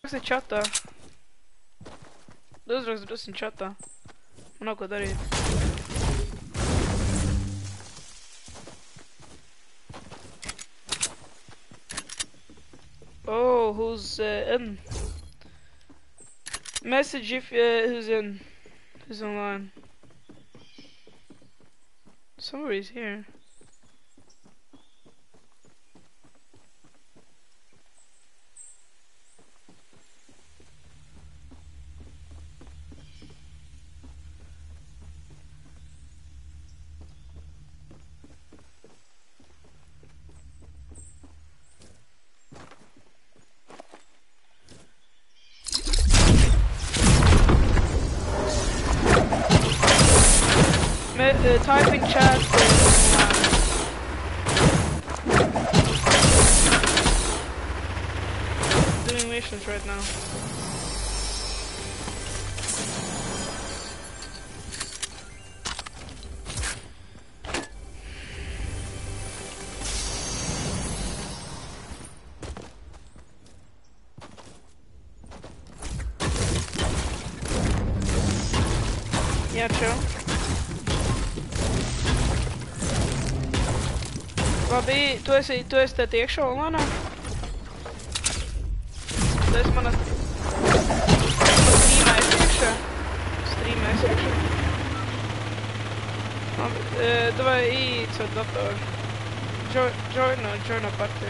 Raksti čatā. Uzraksti drusciņ čatā. Man nav ko darīt. Oh, who's in? Message if who's in. Who's online. Somebody's here. Typing chat doing missions right now. Yeah, chill. Labi, tu esi te iekšā online? Tu esi mana strīmēs iekšā? Strīmēs iekšā. Labi, davai īīt savu datoru. Joino partiju.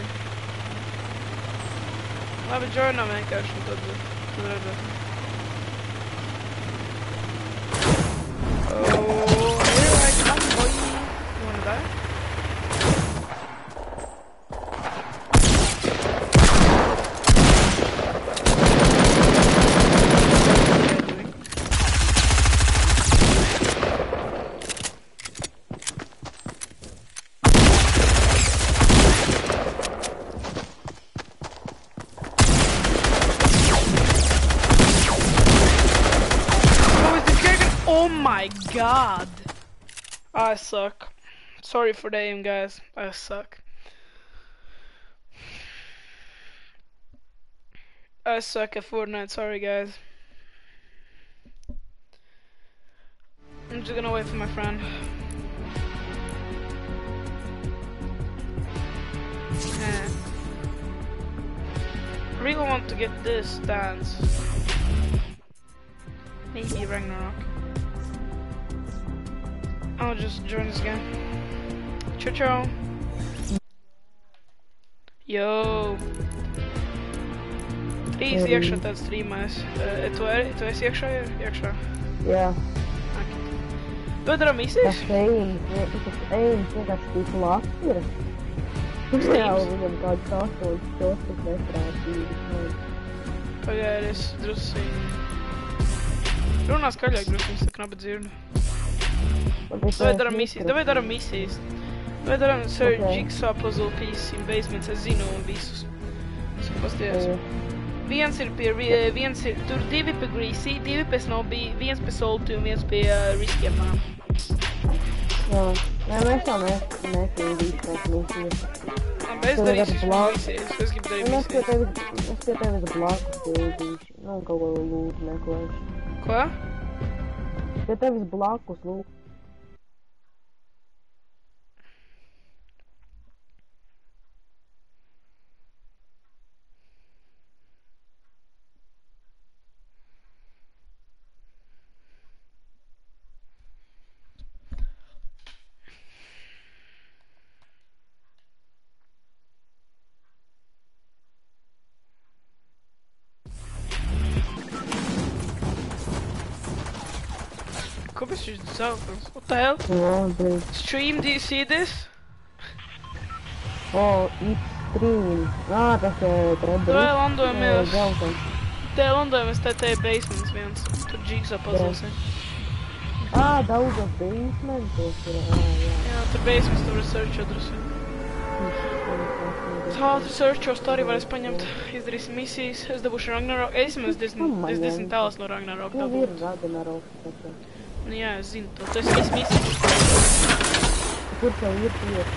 Labi, joino vienkārši un tad redzēt. Oh, here I come, boy. You wanna die? God, I suck. Sorry for the aim, guys. I suck. I suck at Fortnite. Sorry, guys. I'm just gonna wait for my friend. Yeah. I really want to get this dance. Maybe Ragnarok. I'll just join this game. Ciao, ciao. Yo. Easy iekšā tāds streamēs. Tu esi iekšā? Iekšā? Jā. Okay. Tu darā misijas? Tas aims vienkārši tik labs ir. Jā, viņam kāds 8 stostas nestrādīja. Pagaidis drusciņ. Runā skaļāk drusciņ, tā knapi dzirdu. Давай дарам misijas. Давай darām Sir Jigsaw puzzle piece in basements, es zinu visus. Pasties. Viens ir tur 2 pie Greasy, 2 pie Snowbee, 1 pie Salty un 1 pie Risky apmēram. Jā, mēs jau nesīju visu tās misijas. Es darīšu misijas, es gribu darīt misijas. Es pie tevis blakus pildīšu, kaut ko lūdzu meklēšu. Ko? Pie tevis blakus lūdzu. What the hell? Oh, Stream, do you see this? Oh, it's stream. Tas ir Te landojamies te basements viens. Tur Jigsaw puzzles ir. Daudzos basementos ir. Jā, tur basements, tur research drusku. Researchos to arī varēs paņemt. Izdarīsim misijas. Es dabūšu Ragnarok. Es diezgan tāls no Ragnarok dabūt. Tev ir Ragnarok. Nu jā, es zinu to. Tu esi misijas. Kur tev ir tieši?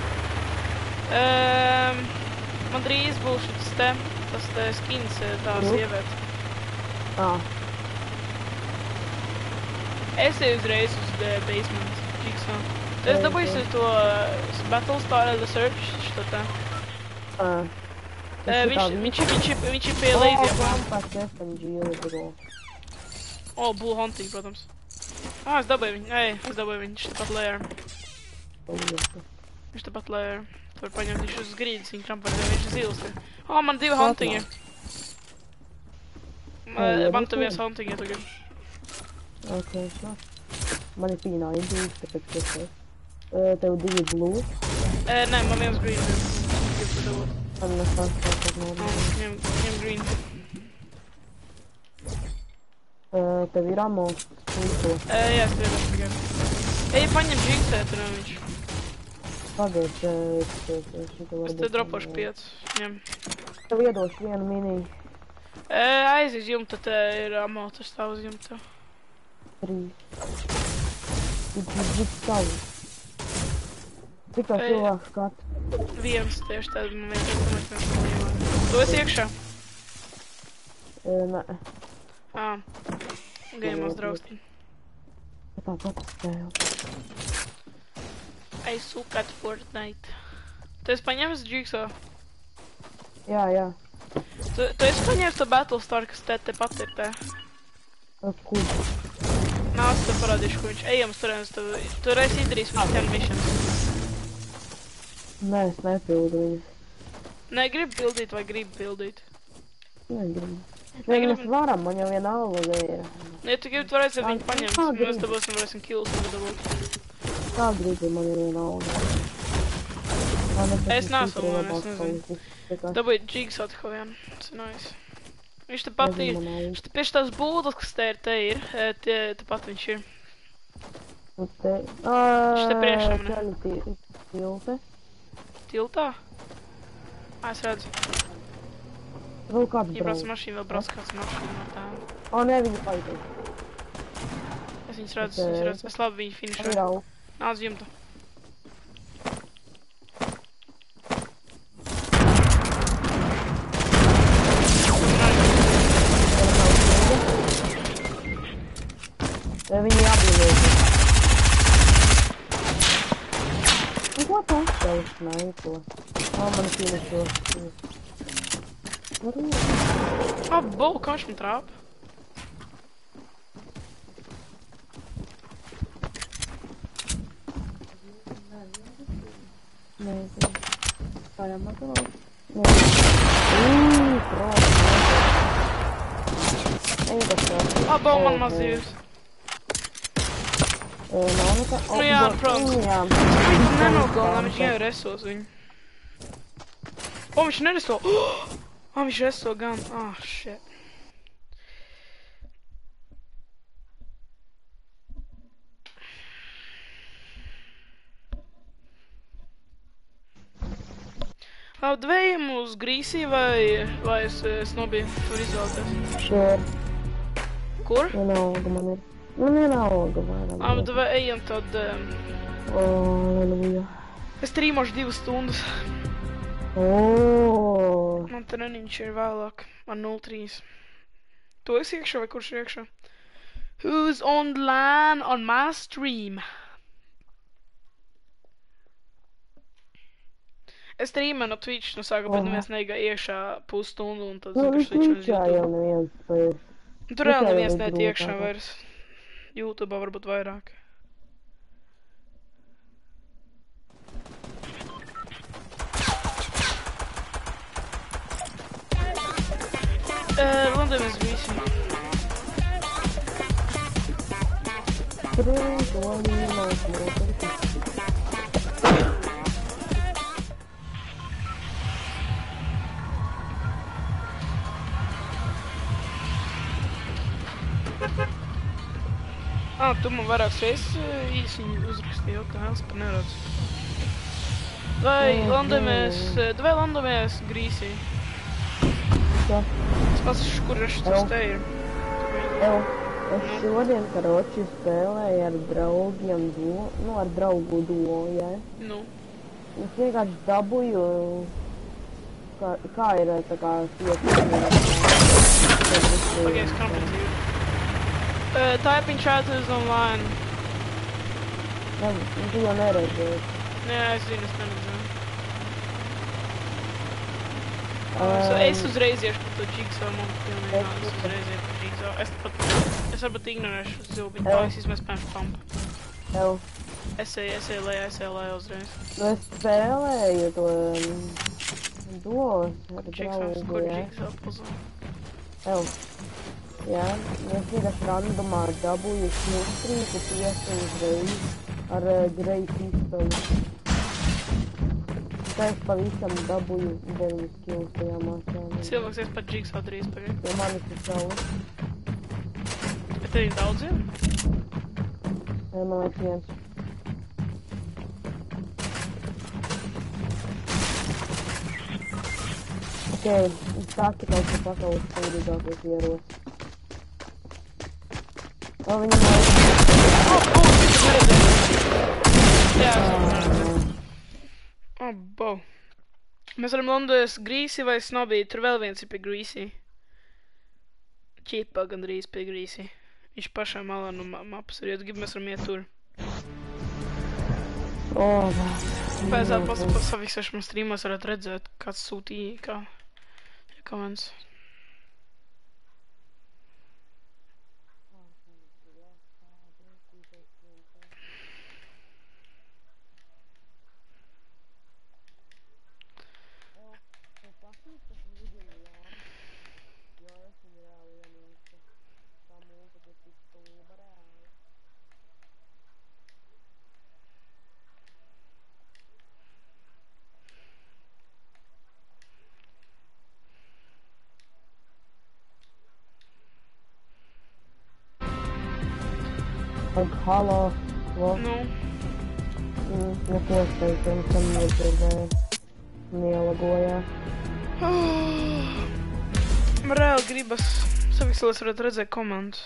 Man drīz būs tas te skins tā sieviete. Es eju uzreiz uz basement, Jigsaw. Tu esi dabūjis to Battlestar the Search, što tā? Viņš ir pie līdzjām. O, Blue Hunting, protams. Es dabūju viņu, es dabūju viņu, viņš tepat lejā. Viņš tepat lejā. Tu var paņemt viņš uz grīdas, viņa trampā, viņš ir zils. Man 2 huntingi. Man tu viens huntingi, ja tu gribi. Ok, man ir pīnāji divas, tāpēc kas es. Tev 2 blue? Nē, man viens green. Gribu tu dabūt. Man nesās Viņam green. Tev ir ammo? Jā, es tev ir tikai. Ej, paņem Jigsē, tur viņš. Pagaid, Es te dropošu 5. Ņem. Tev iedošu vienu mini. Aiz uz jumta, te ir ammo, tas stāv uz jumta. 3. Ir savu. Cik tā cilvēku skatu? Viens tieši tad man vienkārši tu esi iekšā? Nē. Gaimos draustī. Tāpat spēle. I suck at Fortnite. Tu esi paņēmis Jigsaw? Jā. Tu esi paņēmis to Battlestar, kas te pat ir te? Kur? Nāc, te parādīšu, ko viņš. Ejam uz turienes, tu reiz izdarīsi viņu 10 missions. Nē, es nepildu viņas. Nē, gribi pildīt vai gribi pildīt? Negribu. Nē, mēs varam, man jau vienalga ir. Ja tu gribi, tu varēsi viņu paņemt. Mēs te varēsim kills dabūt. Kā gribi, man ir vienalga. Es neesmu, es nezinu. Dabūju Jigsaw atkal vienu. Tas ir nice. Viņš te pat ir. Viņš te pieši tās būdas, kas te ir. Te pat viņš ir. Viņš te priekšā mani. Tilte. Tiltā? Es redzu. Vēl kāds brauc mašīna, vēl brauc kāds mašīna no tā. Nē, viņa paitēs. Es viņus redzu. Es labi viņu finišoju. Nāc jumta. Viņi jāblīmēs. Ko tā? Tev snaipo. Man finišo. Bol, kā viņš man trāpa? Nezinu. Kājām atvēl? Prāt. Bol, man mazījus. Nav nekā... Nu jā, protams. Viņš nenogalina, viņš jau resos viņu. Viņš nereso. Viņš reso gan. Shit. Dvējam uz Grīsī vai es nobiju tur izvēlēties? Sure. Kur? Vienalga man ir. Man vienalga vairāk. Ejam tad... Aleluja. Es trīmošu 2 stundas. Man treniņš ir vēlāk. Man 0-3. Tu esi iekšā vai kurš ir iekšā? Who's online on my stream? Es streamu no Twitch no sāka, bet neviens neigāja iekšā pusstundu un tad zinu, ka Twitchā jau neviens pēc. Tur reāli neviens neiet iekšā vairs. YouTube'ā varbūt vairāk. Londonas visi. Tu man vairākas reizes īsi uzrakstīji jautājums, par neredzu. Vai landamies Grīsī? Es pasašu, kur es te ir. Es šodien, karoči, spēlēju ar draugiem ar draugu duo, jā? Nu. Es vienkārši dabūju kā ir tā kā sieta? Pagaidzi, kam pēc dzīvi. Typing chat is online. Ne, tu jau neredzēji. Nē, es zinu, es neredzēju. Es uzreiz iešu par to Jigsaw, man pilnīgi nav, es uzreiz iešu par Jigsaw. Es varbūt ignorēšu zilbiņu, palīdzīs mēs spēšu pump. Ew. Es eju lejā uzreiz. Nu es spēlēju to duos ar Jigsaw, kur Jigsaw puzzle? Ew. Jā, es vienkārši randomā dabūju smilstrīku 5 uzreiz ar greju pistoli. Tā es pavisam dabūju 9 kills tajā mācā. Cilvēks ies pat Jigsaw drīz pagaid. Jo manis ir savu. Bet tev ir daudz, ja? Man liekas viens. Ok, sāki kaut ko pasaules spēļīgākos ieros. O, viņam vajag. Jā, es neredzēju. Bo. Mēs varam Londojas Greasy vai Snobby, tur vēl viens ir pie Greasy. Ķipa gandrīz pie Greasy. Viņš pašā malā no mapas ir, ja tu gribi, mēs varam iet tur. Pēc pasaviksēšu man streamos varētu redzēt, kāds sūtīja, kā comments. Halo. Nu. Neko es teicu, un tam nedzirdēju. Un ielagojā. Man reāli gribas savikslēs varētu redzēt komandas.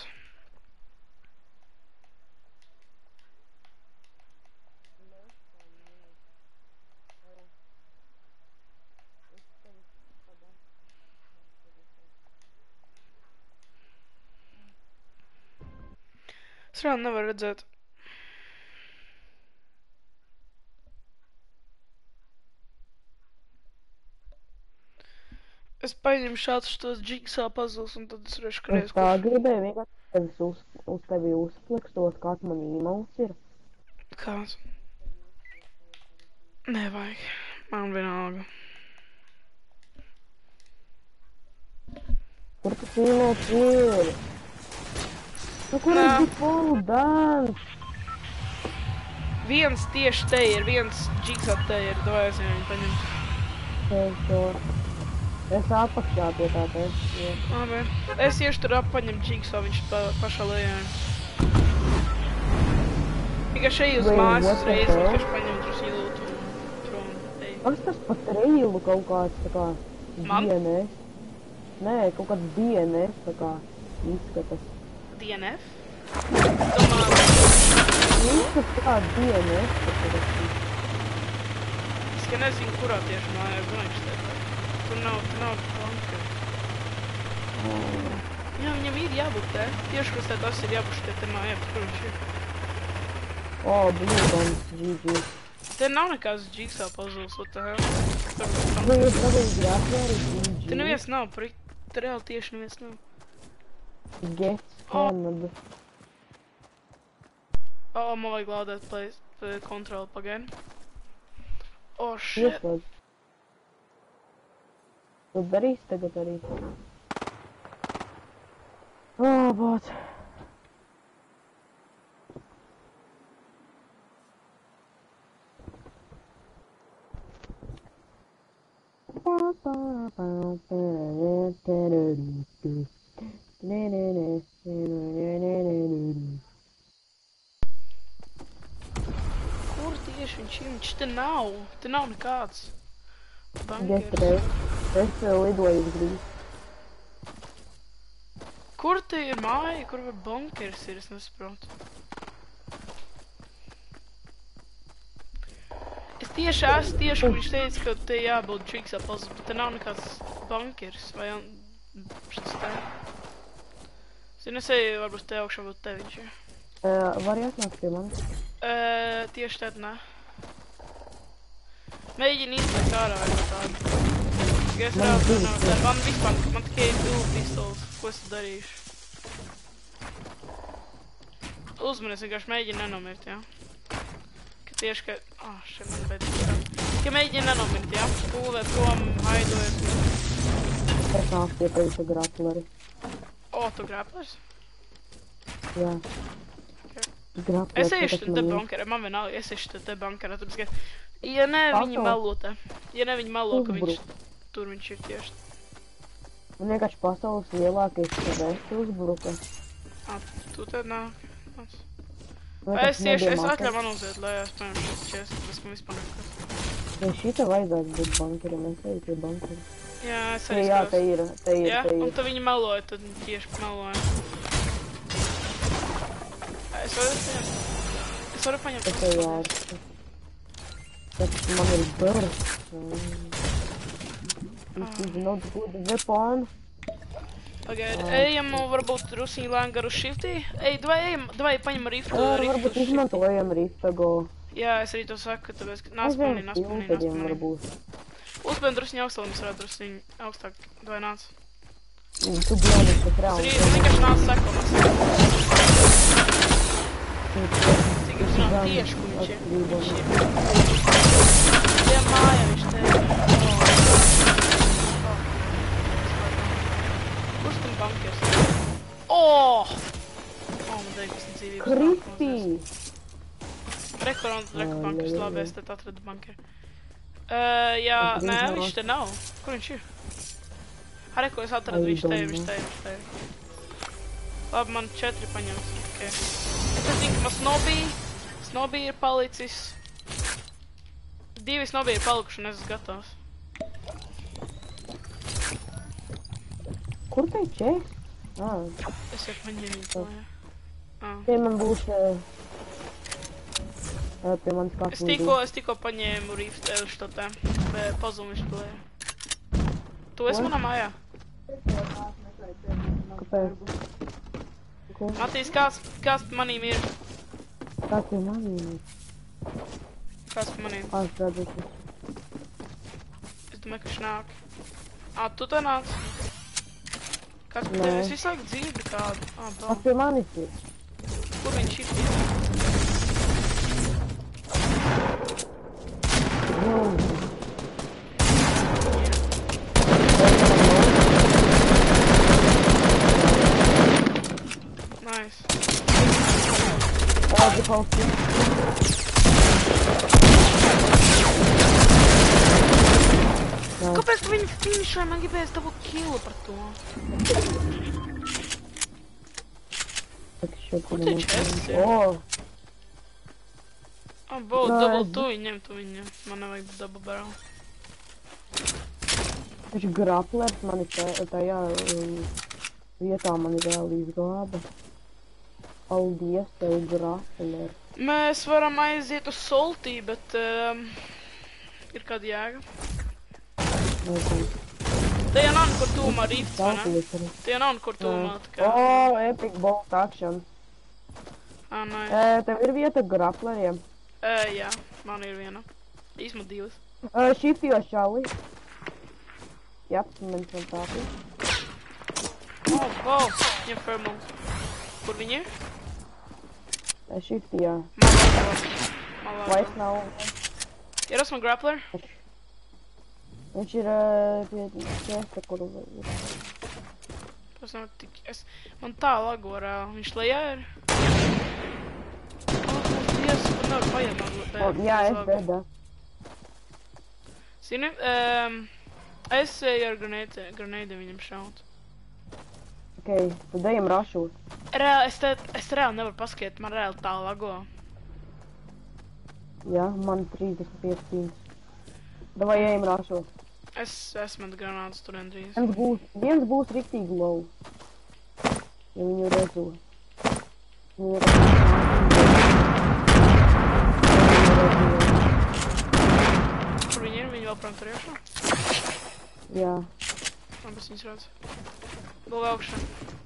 Es reāli nevaru redzēt. Es paņemu šādus tos Jigsaw puzzles un tad es varēšu kreiz. Es tā gribēju vienkārši uz tevi uzplikstot, kāds man emails ir. Kāds? Nevajag. Man vienalga. Kur tas emails ir? Nu, kur ir default dance? Viens tieši te ir, viens Jigsaw te ir, davai es viņu paņemt. Es apakšā pie tā teicu. Labi. Es iešu tur paņemt Jigsaw, viņš pašā lejā. Tikai šeit uz mājas uzreiz, vienkārši paņemt uz ilūtu un prom. Kas tas pat reilu kaut kāds tā kā DNS? Nē, kaut kāds DNS tā kā izskatas. DNF? Izskatas tā kā DNS. Es ka nezinu, kurā tieši mājā Gunaiks teica. Tur nav bunkeri. Jā, viņam ir jābūt te. Tieši, kas tas ir jābūt te mājā, bet kur viņš ir? Blue Bombs, GG. Te nav nekāds Jigsaw puzzles, what the hell? Te neviens nav, te reāli tieši neviens nav. Get scammed. Man vajag laudēt kontroli pagaidi. Shit. Tu darīsi tagad arī. Bot. Kur tieši viņš ir? Viņš te nav nekāds bunkers. Es lidoju uz Grīzi. Kur te ir māja, kur var bunkers ir, es nesaprotu. Es Tieši, kur viņš teica, ka te jābūt Jigsā pazud, bet te nav nekāds bankers, vai šis te. Zinu, es eju varbūt te augšā, varbūt te viņš ir. Var jāsnākt pie manis? Tieši tad nē. Mēģini izlikt ārā vai tādu. Es rādu, man vispār, man tikai ir 2 pistoles, ko es darīšu. Uzmanies, vienkārši mēģini nenomirt, jā. Ka tieši, ka... šeit man beidzot. Ka mēģini nenomirt, jā. Pūlē prom, haidojas. Es nāku pie tevis grapleri. Tu graplers? Jā. Es ejuši te bankerē, man vienalga, es ejuši te bankerē, tāpēc, ka... Ja ne, viņi melo te. Ja ne, viņi melo, ka viņš... Tur viņš ir tieši. Man vienkārši pasaules lielākais vēsti uzbruka. Tu te nāk. Es atļauju man uziet, lai es paņem šeit čest, tas man vispār nekas. Ja šita vajadzētu būt bankerim, es eju pie bankerim. Jā, es arī jā, te ir. Jā, un tad viņi meloja, tad tieši meloja. Es varu paņemt. Es eju ārstu. Tas man ir burst. This is not good weapon. Pagaid, ejam varbūt rusiņu lēn garu shiftī. Ej, davai paņem riftu. Varbūt izmantojam riftago. Jā, es arī to saku, tāpēc, ka naspilnī. Uzspēn drusiņu augstāk, mēs varētu drusiņu augstāk, davai nāc. Tu bļaunis, kas reāli. Man vienkārši nāc seko, Cik jūs zināt tieši, kur viņš ir. Jā, mājā viņš te ir. Kurš tam bankers? Man dēļ, kas dzīvības. Krispī! Reku bankers, labi, es te atradu bankeru. Jā, nē, viņš te nav. Kur viņš ir? Reku, es atradu, viņš te ir. Labi, man 4 paņems. Es zinu, ka man snobī ir palicis. 2 snobī ir palikuši un es esmu gatavs. Kur te ir čest? Es jau paņēmu to, jā. Tie man būs... Pie manis kāds līdzi. Es tikko paņēmu riftu šo te. Pazumu viņš plēja. Tu esi manā mājā? Kāpēc? Matīs, kāds manīm ir? Kāds ir manīm ir? Kāds pa manīm? Es redzēšu. Es domāju, ka viņš nāk. Tu te nāc? Kāds pa tevi? Es visu laiku dzirdu kādu. Kāds pie manis ir? Kur viņš ir? Nice. Kāpēc tu viņu finišoji? Man gribēs dabūt killu par to. Kur te čests ir? Double tu viņam, man nevajag double barrel. Taču graplers mani tajā vietā mani vēl izglāba. Paldies tev, grapler. Mēs varam aiziet uz soltī, bet ir kāda jēga. Te jau nav nekur tūmā rifts, vai ne? Te jau nav nekur tūmā, tā kā... Epic bolt action. Nice. Tev ir vieta grapleriem? Jā, man ir viena. Īsmā 2. Shiftio šali. Jā, man tāpēc. Viņam thermal. Kur viņi ir? Shiftijā. Malā. Vairs nav. Ir esmu grappler? Viņš ir pie česta, kuru ir. Tas nav tik... Man tā lago reāli. Viņš lejā ir? Dievs, man nevar paiemt man. Jā, es bedā. Zini, es eju ar grenēdi viņam šaut. Ok, tad ejam rašot. Reāli, es reāli nevaru paskatīt, man reāli tā lago. Jā, man 35 pīns. Davai ejam rašot. Es esmu granātas tur endrīz. Viens būs riktīgi low. Ja viņu redzu. Viņi vēl prom tur iekšā? Jā. Man bez viņas redz. Vēl augšā.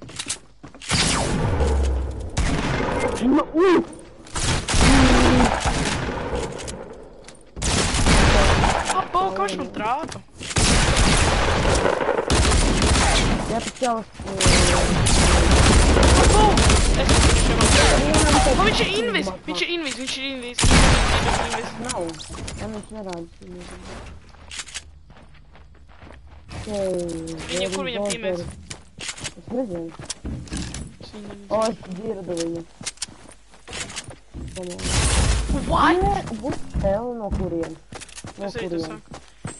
Apā, kā viņš man trāpa? Jā, tas jau... Apā! Es viņam viņš ir invis! Viņš ir invis! Nav. Jā, viņš nerāda. Kur viņam tīmēs? Es nezinu. O, es dzirdu viņu. What? Tev no kurien? Es arī to saku.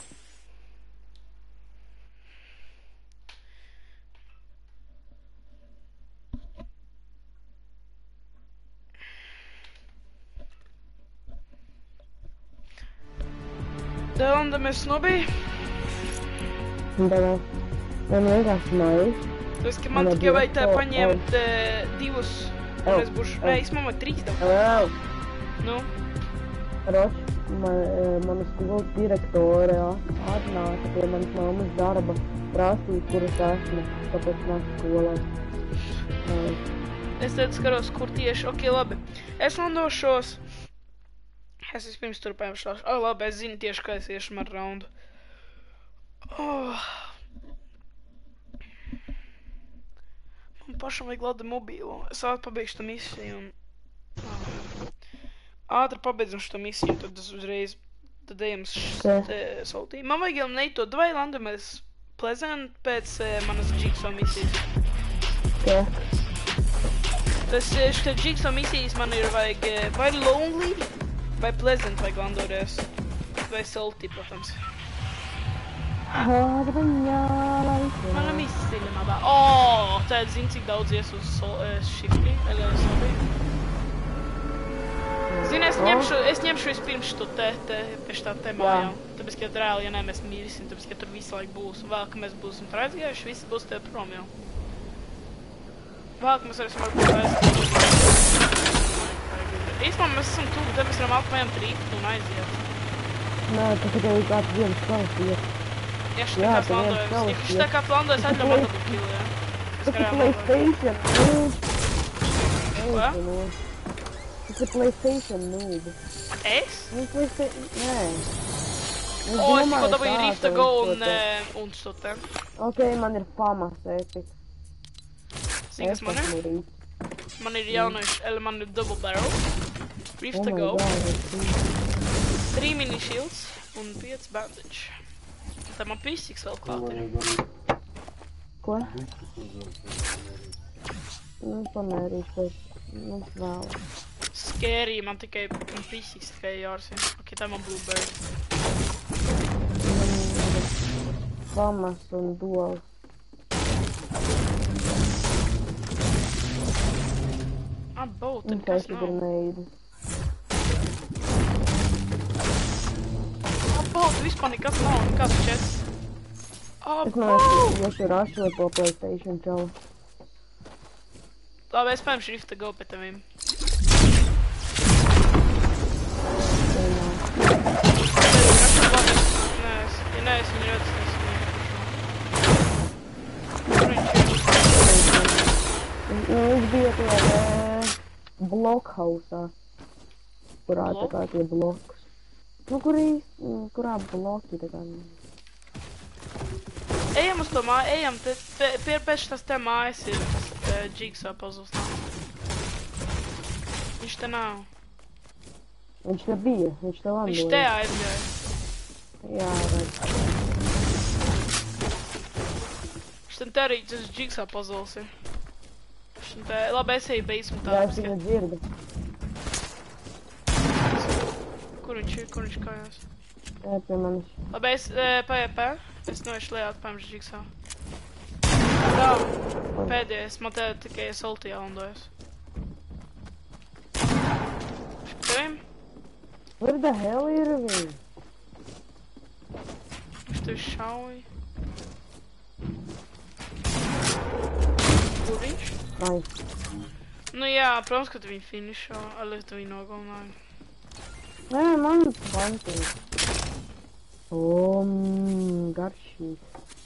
Dēlanda mēs nobija? Davai. Man vienkārši māju. Tas, ka man tikai vajag tā paņemt divus, un es būšu... Nē, es man vajag 3 tev. Nu? Roč, mana skolas direktore atnāca pie manas mammas darba prasīt, kur es esmu, tāpēc nāk skolā. Es tad skaros, kur tieši. Ok, labi. Es landošos. Es vispirms turpināšu. Labi, es zinu tieši, kā es iešu ar raundu. Man pašam vajag lada mobīlo. Es ātri pabeigšu to misiju un... Ātri pabeidzam šo misiju, tad es uzreiz... Tad ejam saltī. Man vajag jau neitot, vai landamies Pleasant pēc manas Jigsaw misijas. Jā. Tas šitā Jigsaw misijas man ir vajag vai Lonely, vai Pleasant vajag landoties. Vai saltī, protams. Mana misija labā. Tā zini, cik daudz ies uz shiftī, saltī. Zini, es ņemšu vispirms šo pie šitā te mājām. Tāpēc, ka reāli, ja ne, mēs mīrisim, tāpēc, ka tur visu laiku būs. Vēl, ka mēs būsim tur aizgājuši, visi būs te prom jau. Vēl, ka mēs varēsim varbūt aizgāt. Īstenībā mēs esam tuvu, tad mēs varam apmējām trīkt un aiziet. Nē, tas tikai kāds viens spēles iet. Ja šitā kāds landojas. Ja šitā kāds landojas, atļauj man dabūt kilu, jā. Tas ir PlayStation. Ko? Tas ir PlayStation noob. Es? Nē. Es tikko dabūju Rifta Go un šo te. Ok, man ir famas epic. Zini, kas man ir? Man ir jaunais, man ir double barrel. Rifta Go. 3 mini shields un 5 bandage. Tā man pīsiks vēl klāt ir. Ko? Pamērīšos. Vēl. Scary, man tikai pīsiks tikai jārsina. Ok, tā man blueberry. Famas un duals. Bolten, kas nav? Bolten, vispār nekas nav, nekas čets. Es neesmu, ja ir ašot to PlayStation čau. Labi, es paņemšu Rifta Go pēc tevīm. Nē, es viņu redzu, es viņu Viņš bija tajā blokhausā, kurā tā kā tie blokus. Kurā bloki tā kā... Ejam uz to māju, ejam, pēc tas te mājas ir Jigsaw puzzles. Viņš te nav. Viņš te bija, viņš te landoja. Viņš te aizgāja. Jā, redz. Viņš te arī tas Jigsaw puzzles ir. Labi, es eju basementā. Jā, es viņu dzirdu. Kur viņš kājās? Pie manis. Labi, es noiešu lejā atpājuši Jigsaw. Tā, pēdējais, man te tikai saltī jālandojas. Tevim? Where the hell ir viņi? Viņš tevi šauj. Kur viņš? Nice. Nu jā, protams, ka tu viņu finišo, ali tu viņu nogalināji. Nē, man pantīgi. Garšīgi.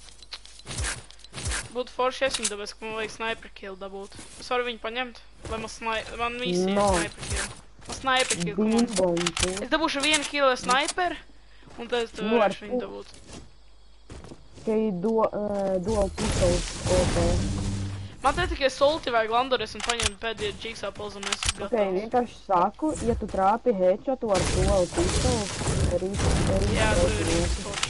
Būtu forši es viņu dabēs, ka man vajag sniper kill dabūt. Es varu viņu paņemt, lai man visi ir sniper kill. Man sniper kill, come on. Es dabūšu vienu kill ar sniper, un tad tu varēšu viņu dabūt. Tikai dual pistols OP. Man te tikai solti vajag landores un paņemt pēdējo jigsā pulzu, un es esmu gatavs. Ok, vienkārši saku, ja tu trāpi headshotu ar dual pistolu, jā, tu ir forši.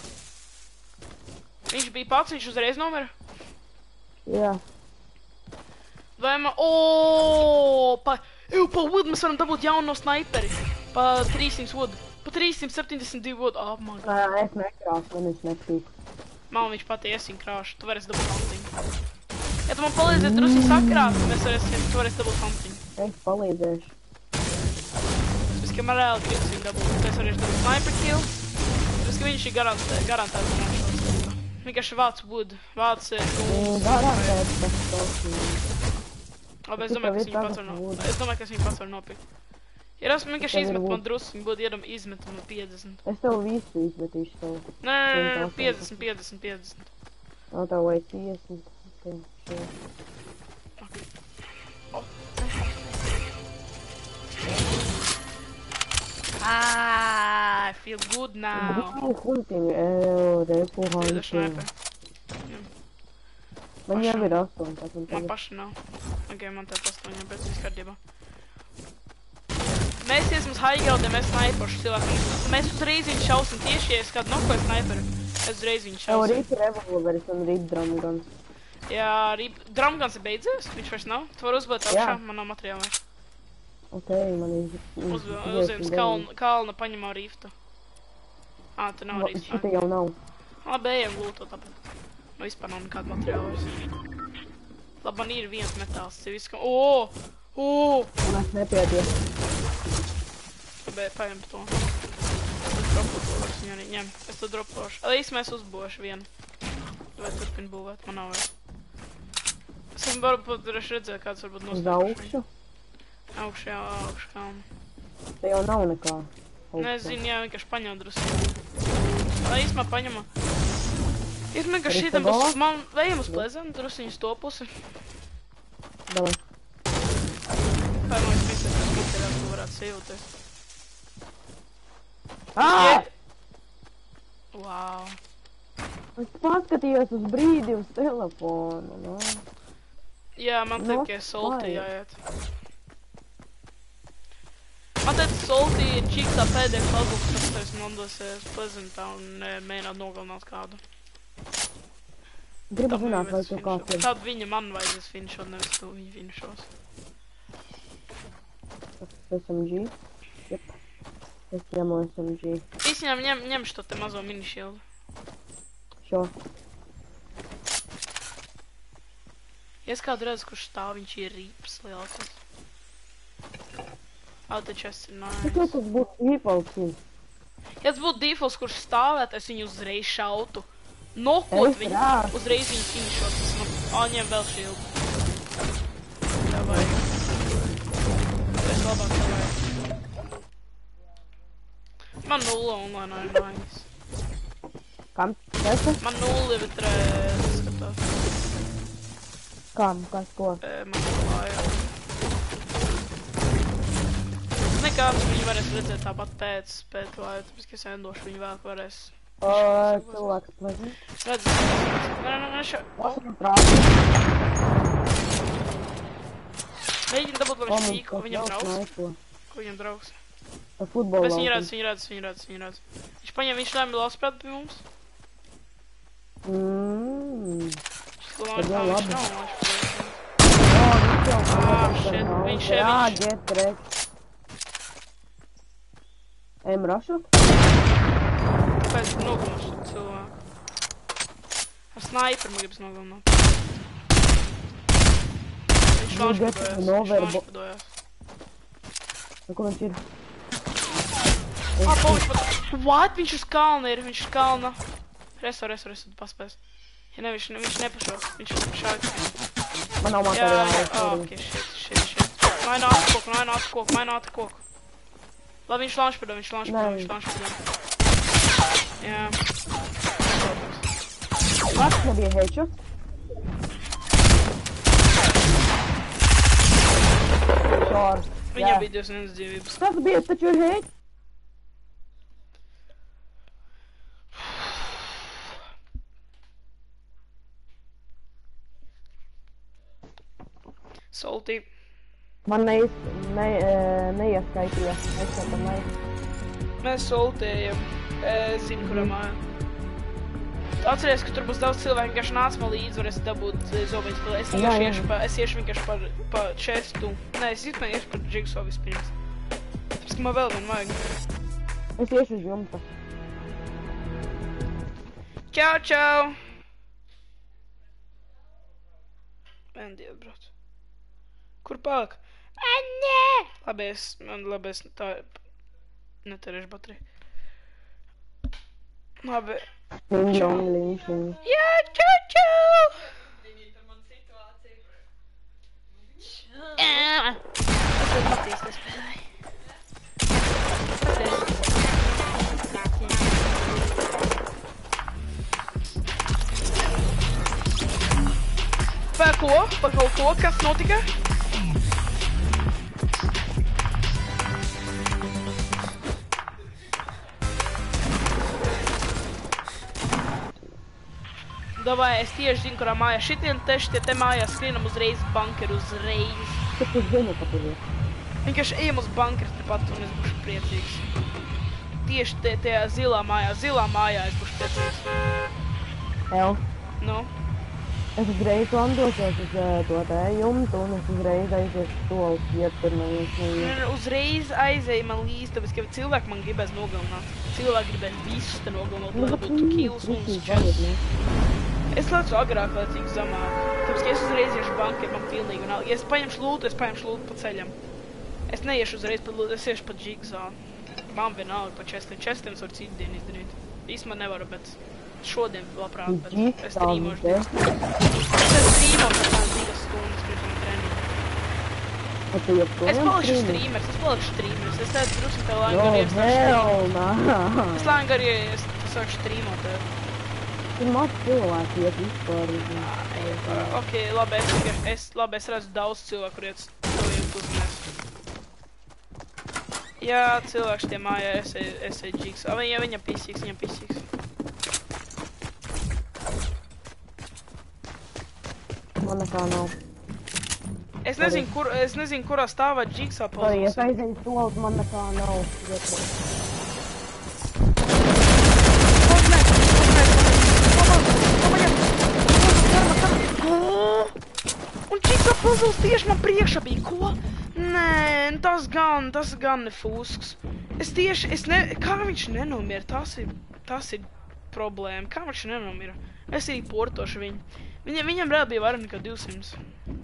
Viņš bija pats, viņš uzreiz nomira? Jā. Vai man... Pa wood mēs varam dabūt jaunu sniperi. Pa 300 wood. Pa 372 wood. Oh, man god. Es nekrāšu, man viņš nekrīt. Man viņš patiesi krāšu. Tu varēsi dabūt hunting. Ja tu man palīdziet drusi sakrāt, tu varēsi dabūt hunting. Es palīdzēšu. Es ka man reāli gribas viņu dabūt. Es varēšu dabūt sniper kill. Es ka viņš ir garantēts manšos. Vienkārši vāc wood. Vāc... Garantēts tas tos. Labi, es domāju, ka es viņu pats var nopirkt. Ja es vienkārši izmetu man drusciņu, būtu izmetu man 50. Es tev visu izmetīšu tev. Nē, 50. O, tev vajag 50. I feel good now. Hunting, repu hunting. Man jau ir 18. Man paši nav. Ok, man te 8, bet viss kārtībā. Mēs iesim uz highground, ja mēs sniperšu cilvēku. Mēs uzreiz viņu šausim tieši, ja es kādu nokoju sniperu. Es uzreiz viņu šausim. Tev rip revolveris un rip drumguns. Jā, drumguns ir beidzies, viņš vairs nav. Tu var uzbūvēt augšā, man nav materiāla vairs. Ok, man ir... Uzbūvēt kalna paņemā riftu. Te nav riftu. Šita jau nav. Labi, ejam gulto tāpēc. Man vispār nav nekāda materiāla vairs. Labi, man ir viens metāls, tas ir viss, ka... Un es nepiedies. Labi, paņem to. Es dropošu, viņu arī ņem. Es to dropošu. Īsti mēs uzbūvēšu vienu. Vai turpin būvēt, man nav vairs. Es varbūt redzēju, kāds varbūt uz augšu? Augšu, jā, augšu kalnu. Te jau nav nekā. Nē, es zinu, jā, vienkārši paņem drusku. Īstumā paņemā. Īstumā vienkārši šitam būs, man vējam uz plezenu, drusiņu uz to pusi. Davai. Vai man vismīsies, kas materiāls, ko varētu sīvoties. Wow. Es paskatījos uz brīdi uz telefonu, no? Jā, man tikai soltī jāiet. Man teica soltī ir čiksā pēdējā puzzle, kas tevis man dosies plezentā un mēģināt nogalināt kādu. Gribu zināt, vai tu kāds ir. Tad viņa man vajadzēs finišot, nevis tu viņa finišos. SMG? Jep. Es ņemu SMG. Īsiņām ņemšu to te mazo minišildu. Šo. Ja es kādu redzu, kurš stāv, viņš ir rīps lielākais. Te chests ir nice. Tikai tas būtu defaults. Ja tas būtu defaults, kurš stāvēt, es viņu uzreiz šautu. Nokot viņu, uzreiz viņu finišot. Ņem vēl šildu. Tā vajag. Es labāk tā vajag. Man 0 online ir nice. Kam? Testa? Man 0 bet skatās. Kam? Kas ko? Man klāja. Nekāds viņi varēs redzēt tāpat pēc klāja, tāpēc, ka es endošu viņu vēl varēs. Cilvēks plezīt. Redz, nē, šo. Mēģina dabūt, lai viņš tīko, viņam draugs. Ko viņam draugs? Futbola Bet viņi redz. Viņš paņem, viņš lēma lauspēt pie mums. Viņš Ejam rašot? Pēc nogalināšu cilvēku. Ar sniperu man gribas nogalināt. Viņš launchpadojās. Ko viņš ir? What? Viņš uz kalna ir, viņš uz kalna. Reso, tu paspēs. Ja ne, viņš nepašos, viņš šāks. Man nav materiāli. Ok, shit. Maina ātri koku. Labi, viņš launchpado. Jā. Pats nebija headshot. Šor. Viņam bija 201 dzīvības. Tas bija taču headshot. Saltī. Man neieskaitījā. Mēs soltējam. Es zinu, kurā mājā. Atceries, ka tur būs daudz cilvēku, vienkārši nāc man līdzi, varēs dabūt zobiņas. Es iešu vienkārši pa čestu. Nē, es īstenībā iešu par Jigsaw vispirms. Tāpēc, ka man vēl vien vajag. Es iešu uz jumta. Čau, čau! Bendiet, brot. Kur pāk? Nē! Labi, es tā netērēšu bateriju. Labi. Liņšing. Jā, čau, čau! Es vēl matīs nespēlēju. Par ko? Par kaut ko? Kas notika? Davai, es tieši zinu, kurā mājā. Šitie te mājās skrienam uzreiz bunkeru, uzreiz. Kas tu zini, ka tur ir? Vienkārši ejam uz bunkeru tepat un es būšu priecīgs. Tieši tajā zilā mājā es būšu priecīgs. El. Nu? Es uzreiz landosies uz to te jumtu un es uzreiz aiziešu solis, ja tur neviens. Uzreiz aizēju man līdzi, tāpēc, ka cilvēki man gribēs nogalināt. Cilvēki gribēs visus te nogalināt, lai būtu kills un čests. Es lecu agrāk, lecīgu zamāk. Tāpēc, ka es uzreiz iešu bankiem, man pilnīgi un ja es paņemšu lūtu pa ceļam. Es neiešu uzreiz pa lūtu, es iešu pa Jigsaw. Man vienalga pa čestiem. Čestiem es varu citu dienu izdarīt. Īstumā nevaru, bet šodien labprāt, bet es strīmošu. Es strīmošu pēc 2 stundas, pirms man treniņu. Es palikšu strīmers. Es tādu drusku tev lēngari Es lēngari, es sāku strīmot. Tur maz cilvēki iet vispār. Ok, labi, es redzu daudz cilvēku, kur iet uzmanēs. Jā, cilvēks tie mājā, es eju Jigsaw. Viņam pisīgs. Man nekā nav. Es nezinu, kurā stāvā Jigsaw puzzles. Es aizēju solis, man nekā nav. Un Jigsaw puzzles tieši man priekšā bija, ko? Nē, tas gan nefūsks. Kā viņš nenomira? Tas ir problēma. Kā viņš nenomira? Es arī portošu viņu. Viņam reāli bija vairāk nekā 200.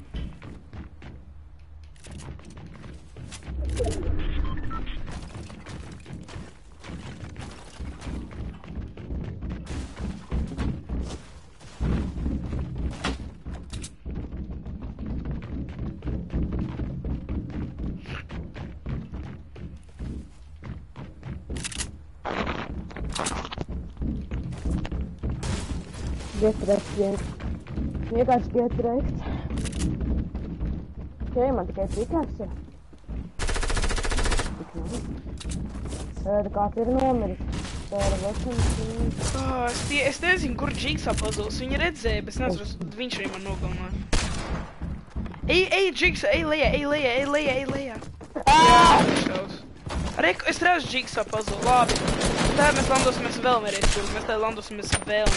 Get recht. Vienkārši get recht. Ok, man tikai pikaks ir. Kāds ir nomiris. Es nezinu, kur Jigsaw puzzles. Viņi redzēja, bet es nezinu, viņš arī man nogalināja. Ej, Jigsaw, ej lejā. Es redzu Jigsaw puzzle, labi. Tā mēs landosimies vēl nereiz tur. Mēs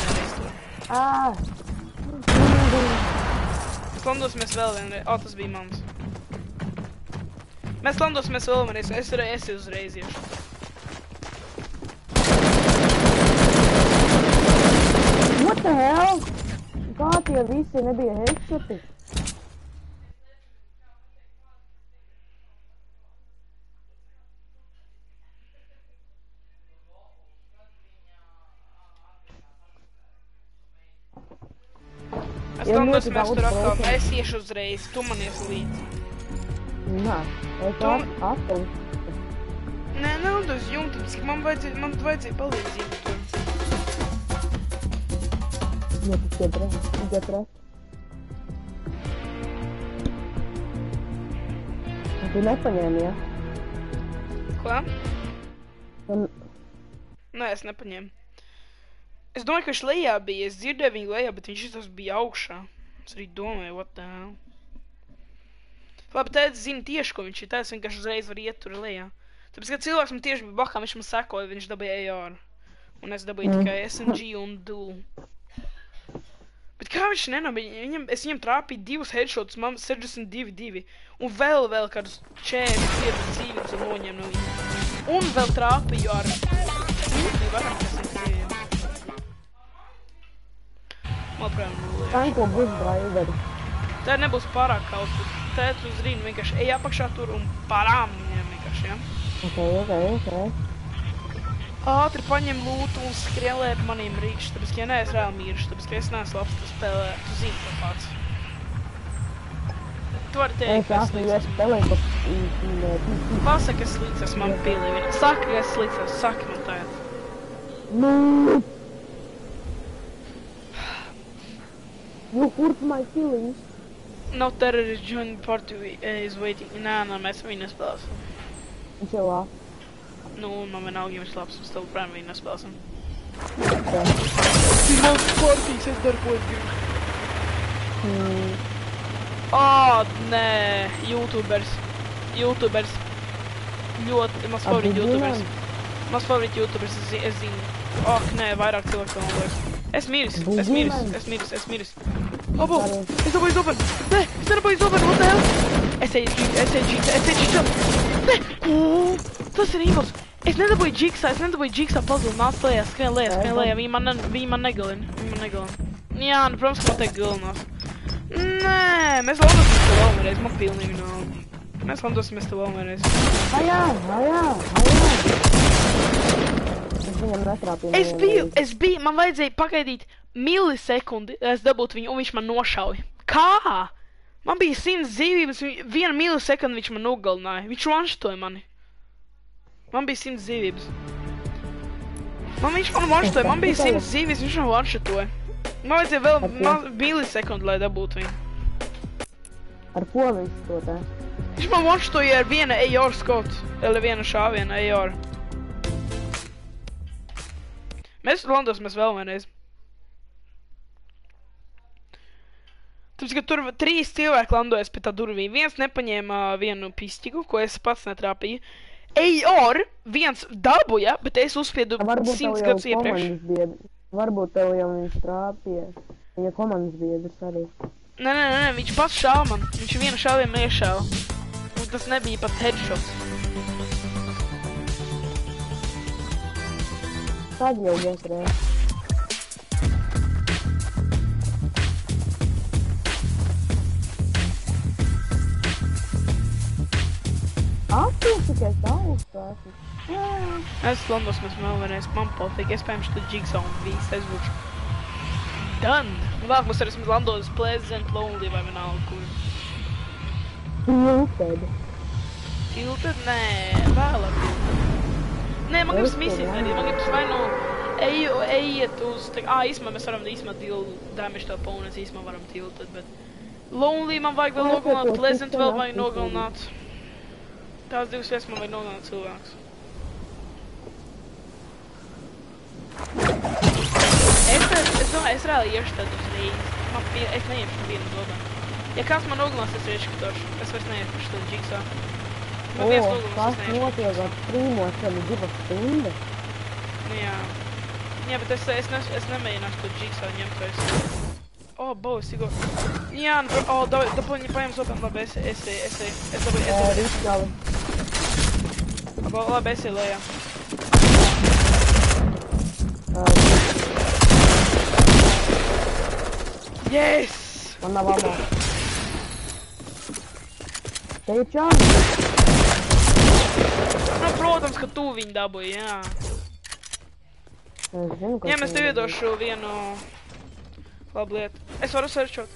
landosimies vēl vienreiz. Tas bija mans. Mēs landosimies vēl vienreiz. Es uzreiz iešu. What the hell? Kā tie visi nebija headshoti? Mēs landosimies tur atkal. Es iešu uzreiz. Tu man ies līdzi. Nē, es atpūstu. Nē, nav uz jumta, man vajadzēja palīdzību tur. Tu nepaņēmi, ja? Ko? Un... Nē, es nepaņēmu. Es domāju, ka viņš lejā bija. Es dzirdēju viņu lejā, bet viņš tas bija augšā. Es arī domāju, what the hell. Labi, tēdz zina tieši, ko viņš ir. Tēdz vienkārši uzreiz var iet tur lejā. Tāpēc, ka cilvēks man tieši bija bakām, viņš man sekoja, viņš dabīja AR. Un es dabīju tikai SMG un duel. Bet kā viņš nenabīja? Es viņam trāpīju 2 headshots, man 62. Un vēl kādus 45 dzīvības un noņem no viņa. Un vēl trāpīju ar... Varam, kas ir dzīviem. Labprāt, nulē. Tanko būs driveri. Tā nebūs pārāk kaut, bet tēt uz rīnu vienkārši ej apakšā tur un parām viņiem vienkārši, ja? Ok. Ātri paņem lūtu un skrielē ap maniem rīkšķi, tāpēc, ka ja neesmu reāli mīruši, tāpēc, ka es neesmu labs tu spēlē, tu zini to pats. Tu vari teikt, ka es līdz esmu. Pasaka, es līdz esmu man pīlī. Saka, ka es līdz esmu, saki man tagad. No! You hurt my feelings. No terrorist joining party is waiting. Nē, mēs viņu nespēlēsim. Viņš jau lā. Nu, man vienalga, ja viņš labs, mēs tev prēm viņu nespēlēsim. Okay. Cik mans partijas, es daru, ko es gribu. Nē, YouTubers. Ļoti, mans favorīt YouTubers. Mans favorīt YouTubers, es zinu. Nē, vairāk cilvēku vēl nolaiks. Es miris. Abo, es dabūju zoben. Nē, es nedabūju zoben, what the hell? Es eju džiksā. Nē, tas ir īvals. Es nedabūju džiksā puzzle, nāc lejā, skrien lejā, viņi man negalina. Jā, nu, protams, ka man te galinās. Nē, mēs landosimies te vēl vienreiz, man pilnīgi nav. Mēs landosimies te vēl vienreiz. Hajā! Es biju, man vajadzēja pagaidīt milisekundi, lai es dabūtu viņu, un viņš man nošauja. Kā? Man bija 100 dzīvības, 1 milisekundi viņš man nogalināja. Viņš one-shotoja mani. Man bija 100 dzīvības. Viņš man one-shotoja, man bija 100 dzīvības, viņš man one-shotoja. Man vajadzēja vēl milisekundi, lai dabūtu viņu. Ar ko viņš to tā? Viņš man one-shotoja ar viena AR skotu, vai viena šāviena AR. Mēs landosimies vēl vienreiz. Tāpēc, ka tur 3 cilvēki landojas pie tā durvīm. Viens nepaņēma vienu pistiku, ko es pats netrāpīju. AR viens dabūja, bet es uzspiedu 100 gadus iepriekš. Varbūt tev jau viņš trāpīja. Viņa komandas biedrs arī. Nē, viņš pats šāva man. Viņš vienu šāvienu iešāva. Un tas nebija pat headshots. Tad jau iestrēja. Tikai daudz tāsi. Es landosimies vēl vienreiz, man pofīgi, iespējams tu Jigsaw un viss, es būšu done. Vēlāk mums arī landos Pleasant, Lonely vai vienalga kur. Tilted? Nē, vēlāk. Nē, man gribas misijas darīt, man gribas vai nu ejiet uz, īsmā mēs varam deal damage to opponents, īsmā varam tilted, bet Lonely man vajag vēl nogalināt, Pleasant vēl vajag nogalināt. Tās 2 vietas man vajag nogalināt cilvēks. Es domāju, es reāli iešu tad uzreiz. Es neiešu vienu zobenu. Ja kāds man nogalinās, es ieškatošu. Es vairs neiešu par šitā Jigsaw. Man viens nogalinās, es neiešu. Tas notiek ar streamos jau 2 stundas. Jā, bet es nemēģināšu to Jigsaw ņemt vairs. Bovis, Igor. Jā, paņem zobenu, labi, es labi, es lejā. Yes! Man nav ammo. Te ir čāni. Nu, protams, ka tu viņu dabūji, jā. Jā, mēs tev iedošu vienu labu lietu. Es varu searchot.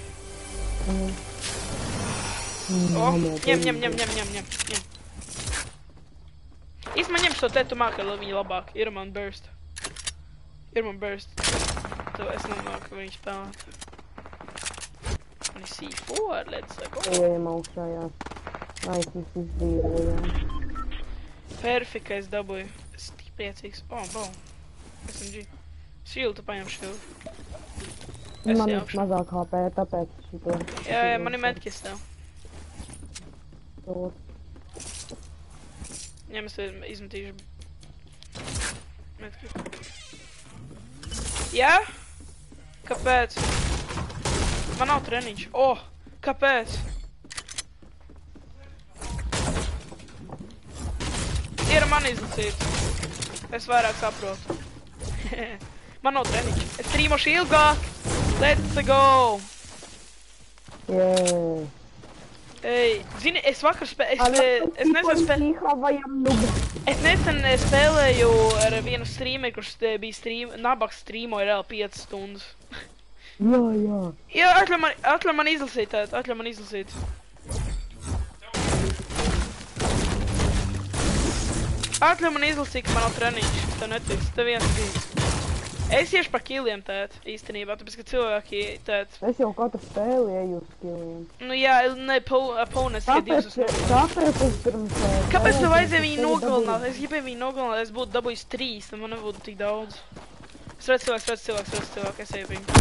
Ņem. Īstumā ņem šo te, tu māki, lai viņi labāk. Ir man burst. Es nemāku, ka viņš spēlēt. Man ir C4, let's go. Ejam augšā, jā. Nice, mēs izdzīvojām. Perfekt, ka es dabūju. Es tik priecīgs. Bau. SMG. Shield, tu paņem shield. Man ir mazāk HP, tāpēc šito... Jā, man ir medkis tev. Jā, mēs te izmetīšu. Medkis. Jā? Kāpēc? Man nav treniņš. Kāpēc? Ir man izlasīt. Es vairāk saprotu. Man nav treniņš. Es streamošu ilgāk. Let's go! Yeah. Ej, zini, es vakar nesen spēlēju ar vienu streameru, kurš bija nabaks streamoja reāli 5 stundas. Jā. Jā, atļauj man izlasīt, atļauj man izlasīt. Atļauj man izlasīt, ka man nav treniņš. Tev netiks, tev viens bija. Es iešu par kiliem, tēt, īstenībā, tāpēc, ka cilvēki, tēt... Es jau katru spēli eju uz kiliem. Nu jā, ne, opponents tikai 2 uz 0. Tāpēc es pirms... Kāpēc tev vajadzēja viņu nogalināt? Es gribēju viņu nogalināt, es būtu dabūjis 3, tad man nebūtu tik daudz. Es redzu cilvēku, es eju viņu.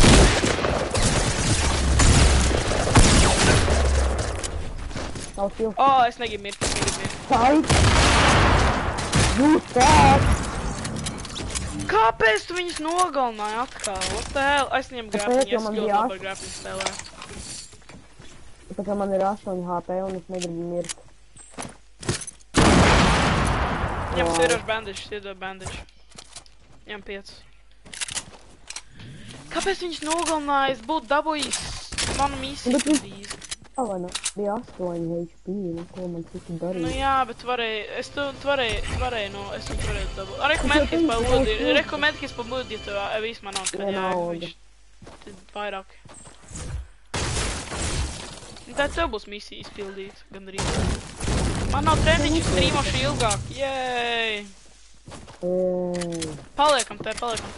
Es negribu mirt, Fight! Jūs tāt! Kāpēc tu viņus nogalināji atkal? What the hell? Es ņemu grafiņu, es ļoti labi ar grafiņu spēlēju. Tā kā man ir 8 HP un es negribu mirt. Ņem svirošu bandišu, iedod bandišu. Ņem 5. Kāpēc viņus nogalināji? Es būtu dabūjis manu misiju drīz. Bija 8 HP, ko man citu darīt. Nu jā, bet es varēju dabūt. Reku medkis pa lūdi, ja tev viss man nav kad viņš vairāk. Tā tev būs misija izpildīt, gandrīz. Man nav treniņš, streamošu ilgāk, jej! Paliekam te.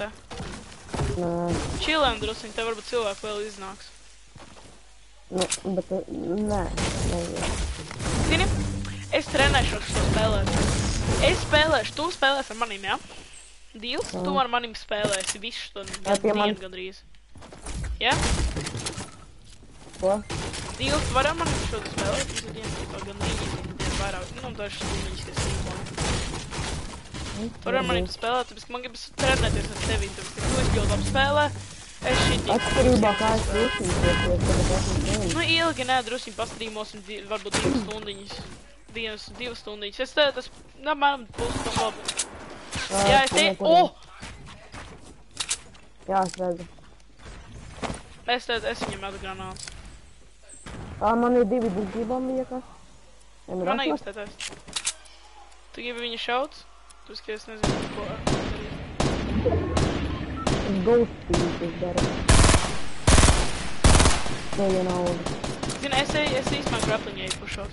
Chillēm drusiņ, te varbūt cilvēku vēl iznāks. Nu, bet nē. Zini, es trenēšu ar šo spēlēt. Es spēlēšu, tu spēlēsi ar manim, jā? Deals, tu ar manim spēlēsi visu to dienu gandrīz. Jā? Ko? Deals, tu vari ar manim šo spēlēt visu dienu, tipā gandrīz dienu vairāk. Nu, dažas stundiņas, kas streamoni. Tu vari ar manim spēlēt, tāpēc, ka man gribas trenēties ar tevi, tāpēc, ka tu esi ļoti labi spēlē. Es šitī. Atkarībā kā es drusīties, Nu ilgi nē, drusīm pastrīmosim varbūt 2 stundiņas. 2 stundiņas. Es te, tas, man pusstundu labi. Jā, es te, Jā, es redzu. Es viņam metu granāts. Man ir 2 buļģībām liekas. Man negribas tētēs. Tu gribi viņu šauts? Tu ka es nezinu, ko darīt. Ghostītas dara. Tev nauda. Zini, es īstumā grapliņu eju pušot.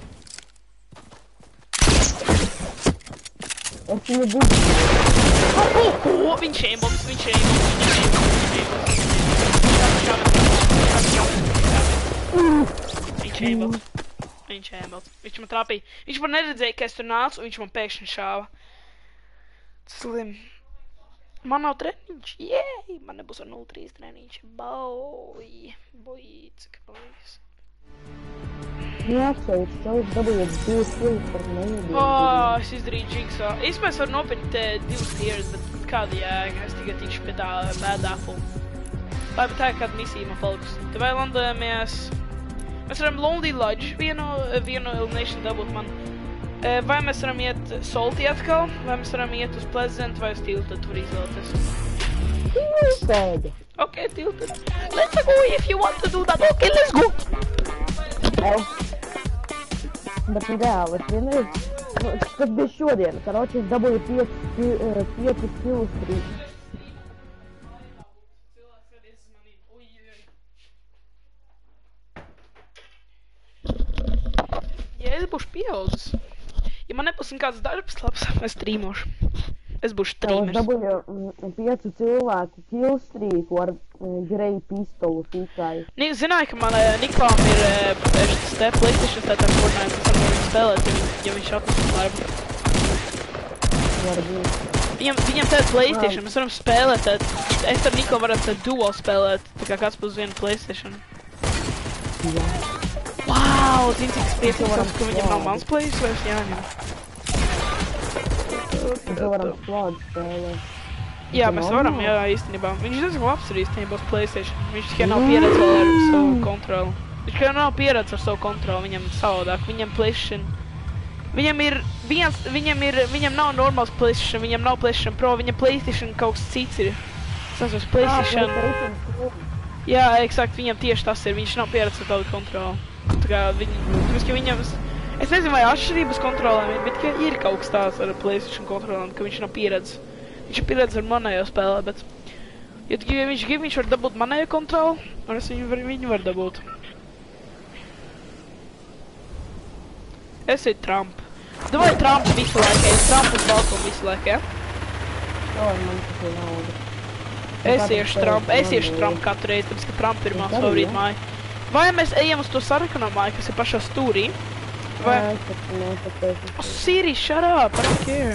Es viņu buļģi. Viņš aimbots. Viņš aimbots. Viņš man trāpīja. Viņš man neredzēja, ka es tur nācu, un viņš man pēkšņi šāva. Slim. Man nav treniņš, jēj! Man nebūs ar 0-3 treniņš, boj, cik palīgs. Neapsveic, tev dabūjiet 2 kills par neiebiedzību. Es izdarīju jigsā. Īsmēs var nopirkt 2 tiers, bet kāda jēga, es tikai tikšu pie tā bad apple. Vai bet tā ir kāda misija man palikusi. Te vai landojamies... Mēs varam Lonely Lodge vienu elimination dabūt man. Vai mēs varam iet Salty atkal, vai mēs varam iet uz Pleasant vai uz Tilted, tur izvēlēties. Tilted! Ok, Tilted. Let's go if you want to do that, ok, let's go! Bet reāli, es vienreiz, kas bija šodien, karoči, es dabūju 5 kills trīs. Ja es būšu pieaudzis. Ja man nebūs kāds darbs labs, es streamošu. Es būšu streamers. Es dabūju 5 cilvēku kill streaku ar Grey pistolu tikai. Zināju, ka man Niklām ir šis te PlayStation tā Fortnite, es varu spēlēt, ja viņš atnesa darbu. Varbūt. Viņam tāda PlayStation, mēs varam spēlēt, es ar Niklu varam tādu duo spēlēt, tā kā kāds būs viena PlayStation. Jā. Wow, zini, cik priecīgs, ka viņam nav mans plays vairs jāņem. Mēs varam squad spēlēt. Jā, mēs varam, jā, īstenībā. Viņš diezgan labs ir īstenībā uz PlayStation. Viņš tikai nav pieredze vēl ar savu kontroli. Viņš tikai nav pieredze ar savu kontroli, viņam savādāk. Viņam PlayStation... Viņam nav normāls PlayStation, viņam nav PlayStation Pro, viņam PlayStation kaut kas cits ir. Tas ir PlayStation... Jā, eksakt, viņam tieši tas ir, viņš nav pieredze ar tādu kontroli. Tā kā viņam... Es nezinu, vai atšķirības kontrolēm ir, bet ir kaut kas tāds ar PlayStation kontrolēm, ka viņš nav pieredze. Viņš ir pieredze ar manējo spēlē, bet... Ja viņš grib, viņš var dabūt manējo kontroli, un es viņu var dabūt. Es ir Trump. Davai Trump visu laiku, es Trump uz balkonu visu laiku, ja? Man tas ir nauda. Es iešu Trump katru reizi, tāpēc, ka Trump ir mans favorīt māja. Vai mēs ejam uz to sarkano māju, kas ir pašā stūrī? Vai... Oh, Siri, shut up, I don't care.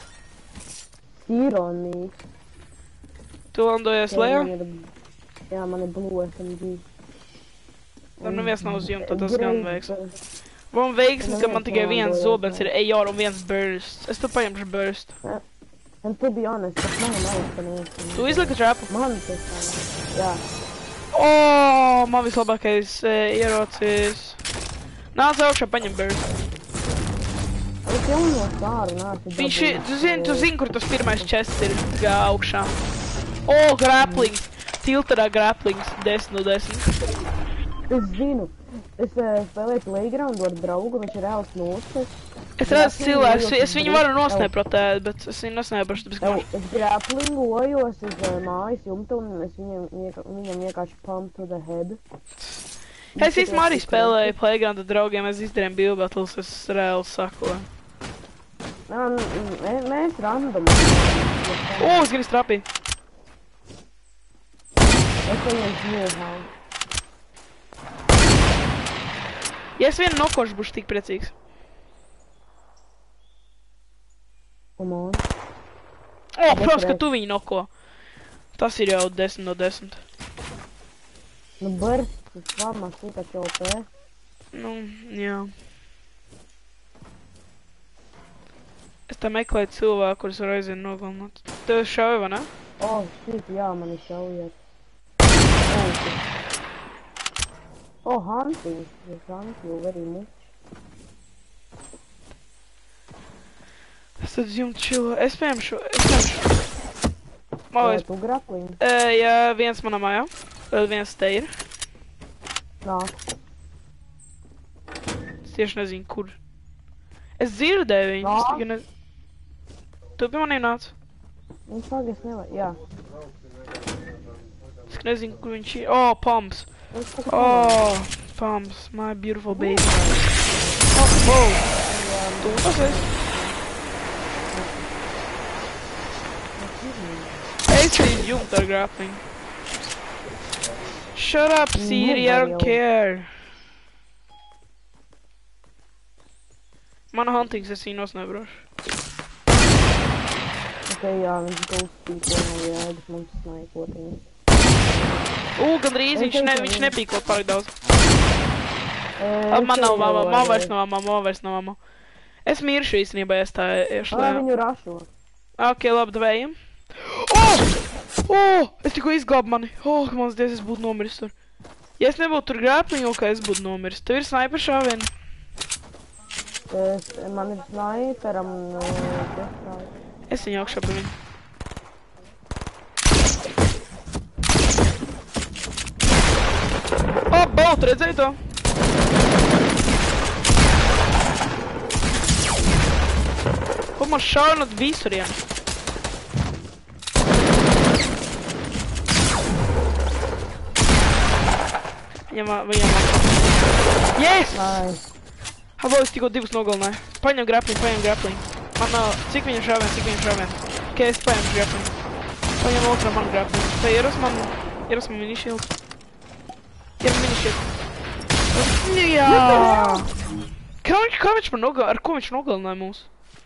Ironija. Tu landojies lejā? Jā, man ir blue SMG. Tad neviens nav uz jumta, tas gan veiksmi. Man veiksmi, ka man tikai viens zobens ir AR un viens burst. Es tu paņemšu burst. And to be honest, tas man nav Tu izlika trapu? Man tas nav. Jā. Man vislabākais ierocis. Nāc augšā, paņem burst. Es jau no sāru nācu. Viņš ir, tu zini, kur tas pirmais chests ir augšā. Grapplings. Tilterā grapplings. 10 no 10. Es zinu. Es spēlēju playgroundu ar draugu, viņš ir reāls mūsas. Es redzu cilvēks, es viņu varu nosnēprotēt, bet es viņu nosnēprošu, tāpēc ka man... Es grapplingojos uz mājas jumta un es viņam vienkārši pump to the head. Es īstenībā arī spēlēju playground ar draugiem, mēs izdarījām build battles, es reāli sakoju. Mēs random. Es gribu strapīt. Es viņam zniežāju. Ja es vienu nokošu, būšu tik priecīgs. Come on. Protams, ka tu viņu noko. Tas ir jau 10 no 10. Nu, burst, tas vārmās tīpaši OP. Nu, jā. Es te meklēju cilvēku, kurus var aizvien nogalināt. Tev šauja, vai ne? Shit, jā, mani šaujiet. Hunting. This hunt you very much. Es tad jums čilo. Es pieņemšu. Tu grappling? Jā, viens manā mājā. Viens te ir. Nāk. Es tieši nezinu, kur. Es dzirdēju viņu. Es tikai nezinu. Tu pie maniem nāc? Viņš pagais nevar, jā. Es nezinu, kur viņš ir. Pumps. Pumps, my beautiful baby. Wow. Tu tas esi? Es ir jumta ar grappling. Shut up, Siri, I don't care. Mana huntings es viņu nosnēbrošu. Jā, viņš ghostpīko nav jēgas mums snaikotiņas. Gandrīz, viņš nepīko pārāk daudz. Man nav mamma, man vairs nav mamma. Es miršu īstenībā, ja es tā iešu lejā. Viņu rašo. Ok, labi, davējam. Es tikko izglābu mani. Mans dievs, es būtu nomiris tur. Ja es nebūtu tur grāpliņu, kā es būtu nomiris. Tev ir sniper šāvieni? Man ir sniperam Es viņu augšā pa viņu. Baut, redzēji to? Ko man šaunat visuriem? Viņam Yes! Halo, es tikko divus nogalināju. Paņem grappling. Man nav... Cik viņam šāvien? Ok, es paņemšu grappling. Paņem otru man grappling. Te ieras man Ierasam mini-shield. Ir mini-shield. Jā! Kā viņš man ar ko viņš nogalināja mūs?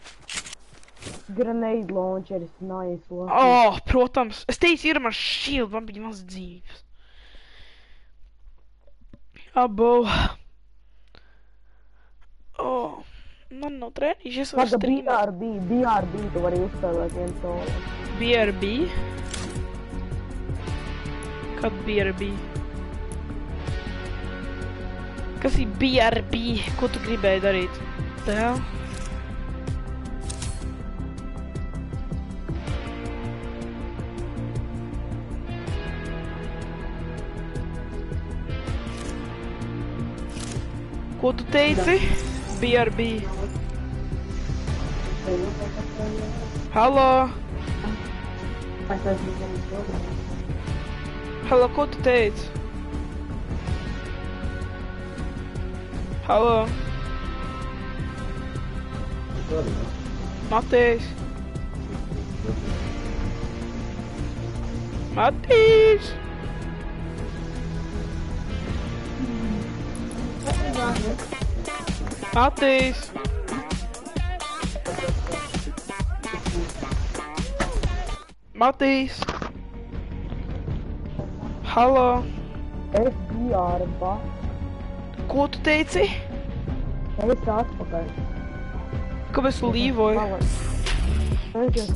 Grenade launcheris, nice. Protams. Es teicu, ir man shield, man bija maz dzīves. Abo. Man nav trēnīši, es varu streamēt. BRB, tu vari uzspēlēt viens solo. BRB? Kad BRB? Kas ir BRB? Ko tu gribēji darīt? Tā? Ko tu teici? BRB. Halo? Halo, ko tu teici? Halo? Matīs? Matīs? Matīs! Matīs! Halo! Es biju ārā. Ko tu teici? Es atpakaļ. Kāpēc tu līvoji? Es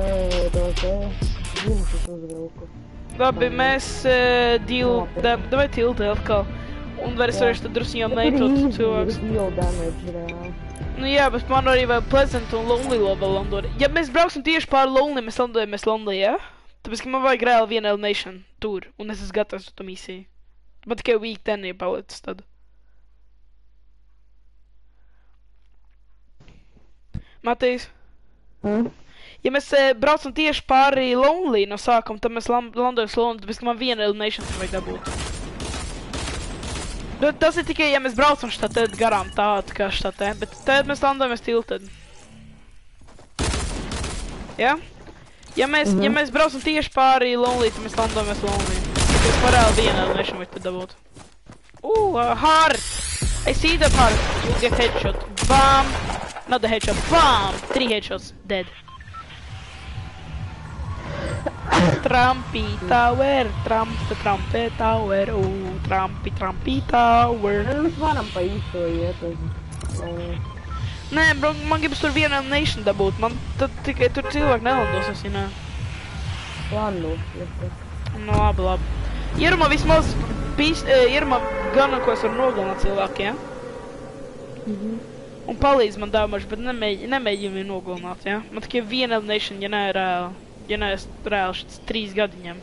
uzvilku. Labi, mēs davai tilti atkal. Un var es varēšu tad drusciņām neitot cilvēks. Nu jā, bet man arī vēl Pleasant un Lonely vēl landot. Ja mēs brauksim tieši pār Lonely, mēs landojamies Lonely, jā? Tāpēc, ka man vajag reāli viena elimination tur, un es esmu gatavs uz to misiju. Man tikai week 10 ir palicis tad. Matīs? Ja mēs braucam tieši pāri Lonely no sākuma, tad mēs landojamies Lonely, tāpēc, ka man viena elimination tur vajag dabūt. Tas ir tikai, ja mēs braucam štatē garām tādu kā štatē, bet tad mēs landojamies tiltad. Ja? Ja mēs braucam tieši pāri Lonely, tad mēs landojamies Lonely. Tas var reāli viena elimination vajag tad dabūt. Heart! I see the heart. You get headshot. Bam! Not the headshot. Bam! 3 headshots. Dead. Trumpy Tower, Trumpy Tower, Trumpy Tower. Mēs varam pa īsto iet. Nē, bro, man gribas tur viena elimination dabūt, man tad tikai tur cilvēki nelandosies, ja nē. Landos, Nu, labi. Ierumā vismaz ierumā gan, ko es varu nogalināt cilvēki, ja? Un palīdz man dāmaši, bet nemēģinu viņu nogalināt, ja? Man tikai viena elimination, ja nē reāli. Ja neesmu reāli šis 3 gadiņiem.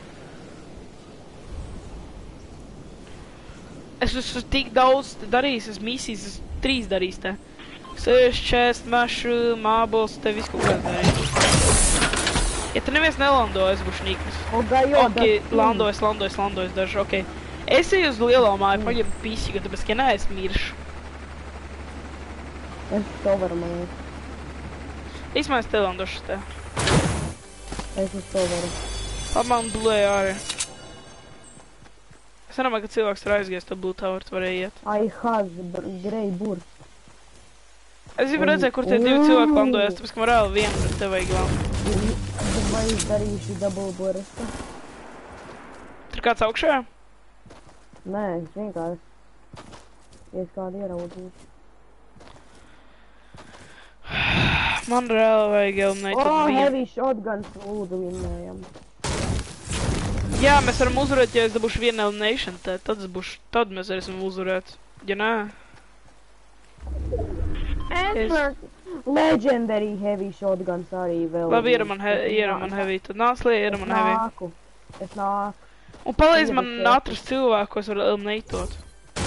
Es esmu tik daudz darījis, es misijas, es 3 darījis te. Sēž, čest, mašu, mābols, te visu kaut kā darīju. Ja te neviens nelando, es būšu nīknis. Ok, landojas daži, ok. Es eju uz lielo māju, paņem pīsīgu, tāpēc, ka neesmu miršu. Es to varu manīt. Īsmā es te landošu te. Es uz to varu. Man blēja arī. Es nedomāju, ka cilvēks ir aizgājis to Blue Tower, tu varēja iet. I has grey burst. Es gribu redzēt, kur tie 2 cilvēki landojas, tāpēc, ka man reāli vienu, bet te vajag landot. Vai darīšu double burstu? Tur kāds augšā? Nē, es vienkārši. Es kādu ieraudzīšu. Man reāli vajag eliminēt vienu. Heavy shotguns lūdzu vinnējam. Jā, mēs varam uzvarēt, ja es dabūšu vienu elimination, tad mēs varēsim uzvarēt. Ja nē? Legendary heavy shotguns arī vēl. Labi, ieram man heavy, tad nāc lej, ieram man heavy. Es nāku. Un palīdz man atrast cilvēku, ko es varu eliminatot.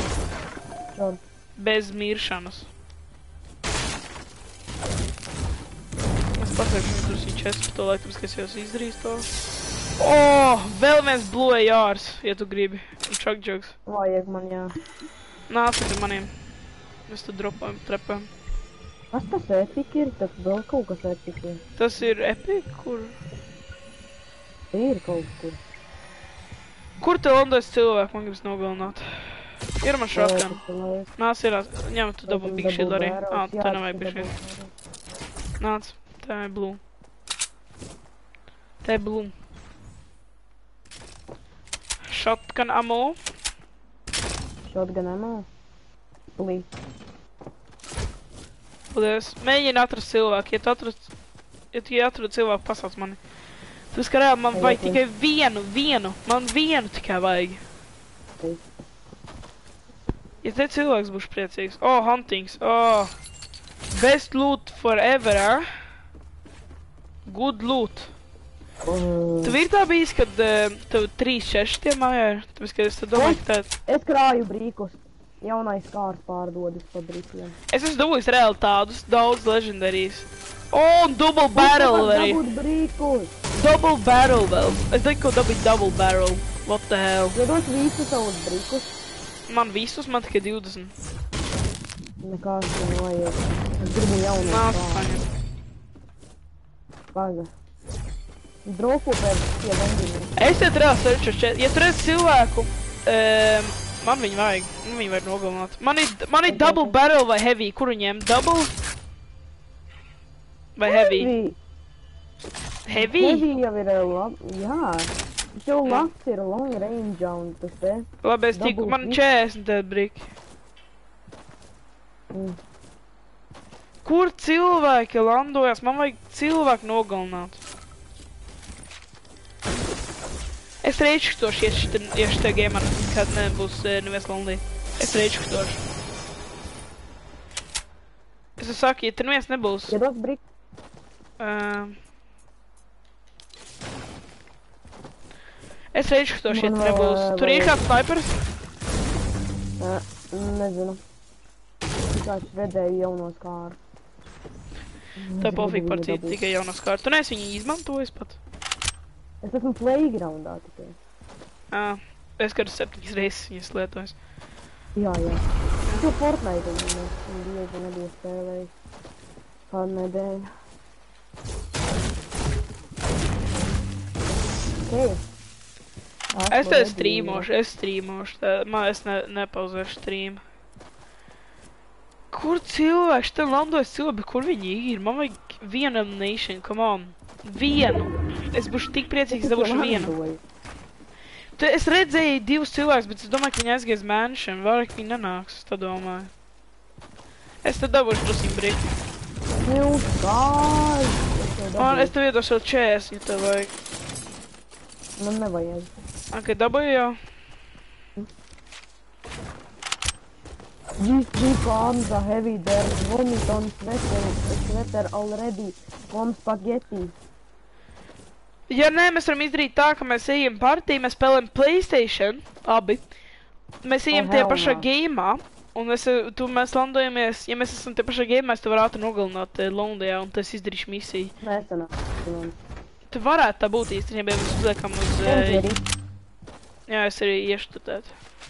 Bez miršanas. Es pateikšu, ka tur ir 4 par to laiku, tāpēc, ka es jau izdarīju to. Vēl viens blue ARs, ja tu gribi. Un chuck jugs. Vajag man, jā. Nāc ar maniem. Mēs tu dropājam, trepājam. Kas tas epic ir? Tas vēl kaut kas epic ir. Tas ir epic, kur? Ir kaut kur. Kur te Londonas cilvēku man gribas nogalināt? Ir man shotgun. Nāc, ir, ņem tu dabū big shield arī. Tā nevajag big shield. Nāc, tā ir blue. Tā ir blue. Shotgun ammo. Shotgun ammo? Please. Paldies. Mēģini atrast cilvēku, ja tu atrod cilvēku, pasauc mani. Tu kā reāli man vajag tikai vienu. Man vienu tikai vajag. Ja te cilvēks būs priecīgs. Oh, huntings. Oh. Best loot forever, Good loot. Tu ir tā bijis, kad tev 3-6 tie mājā ir? Tāpēc, ka es domāju, ka tā... Es krāju brīkus. Jaunais kārs pārdodas pa brīkiem. Es esmu dabūjis reāli tādus, daudz legendarijas. Oh, double barrel arī. Double barrel vēl. Es teiktu, ko dabīt double barrel. What the hell? Iedos visus savus brīkus. Man visus, man tikai 20. Nekās nevajag. Es gribu jaunais kārs. paņem. Paga. Dropu pēc tie vendini. Es te reāli searchu 4. Ja tu redz cilvēku, man viņu vajag. Viņu vajag nogalināt. Man ir double barrel vai heavy. Kuru ņem? Double? Vai heavy? Heavy? Heavy jau ir labi. Jā. Jau labs ir long range un tas te. Labi, es tiku. Man 40 te briki. Kur cilvēki landojas? Man vajag cilvēku nogalināt. Es reikštošu, ja šitā gamer kad nebūs nevies landī. Es reikštošu. Es saku, ja te nevies nebūs. Iedos brīk. Es reikštošu, ja te nebūs. Tur ir kāds snipers? Nezinu. Tikai redzēju jaunos kāru. Tā pofīgi par citu, tikai jaunos kāru. Tu neesi viņu izmantojis pat? Es esmu playgroundā tikai. Es kādu 7 reizes viņas lietojis. Jā. Es jau Fortnite bieži nebija spēlējis. Kādu nedēļu. Okay. Es te streamošu, es nepauzēšu streamu. Kur cilvēks? Te landojas cilvēki, kur viņi ir? Man vajag vienu nation, come on. Vienu. Es būšu tik priecīgs, es dabūšu vienu. Es redzēju 2 cilvēkus, bet es domāju, ka viņi aizgājas mansion. Vairāk viņi nenāks, tā domāju. Es te dabūšu drusīm brīku. Es tev iedošu vēl 40, ja tev vajag. Man nevajag. Ok, dabūju jau. GG arms are heavy, there's vomit on sweater already, on spaghetti. Ja nē, mēs varam izdarīt tā, ka mēs ejam partiju, mēs spēlējam PlayStation, abi. Mēs ejam tie pašā gameā, un mēs landojamies, ja mēs esam tie pašā gameā, es tev varu ātri nogalināt Londijā, un tas izdarīšu misiju. Tu varētu tā būt īstenībā, ja mēs uzliekam uz... Jā, es arī iešu tutēt.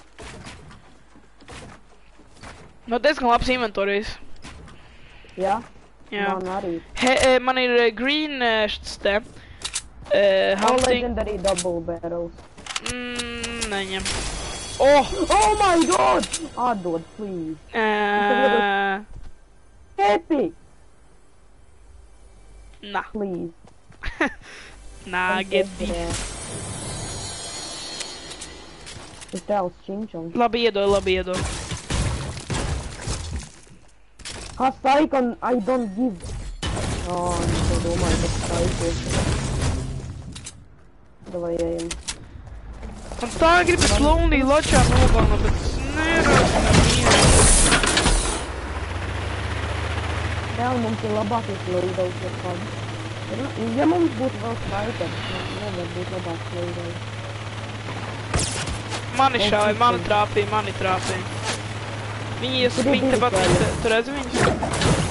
No diezgan labs inventorijas. Jā? Jā. Man arī. Man ir green šis te. Hunting. Legendary double barrels. Neņem. Oh my god! Atdod, please. Happy! Nah. Please. Nah, get beef. Es tēls čimčam. Labi iedod. Kā staikon, I don't give. Es domāju, ka staikos. Davai ejam. Man tā gribas lonely ločā nogalna, bet es neredzu nevienu. Vēl mums ir labākais leidals ar kādu. Ja mums būtu vēl snaipers, nevar būt labāks leidals. Mani šāvi, mani trāpīja. Viņi iespīgi tepat, tu redzi viņus?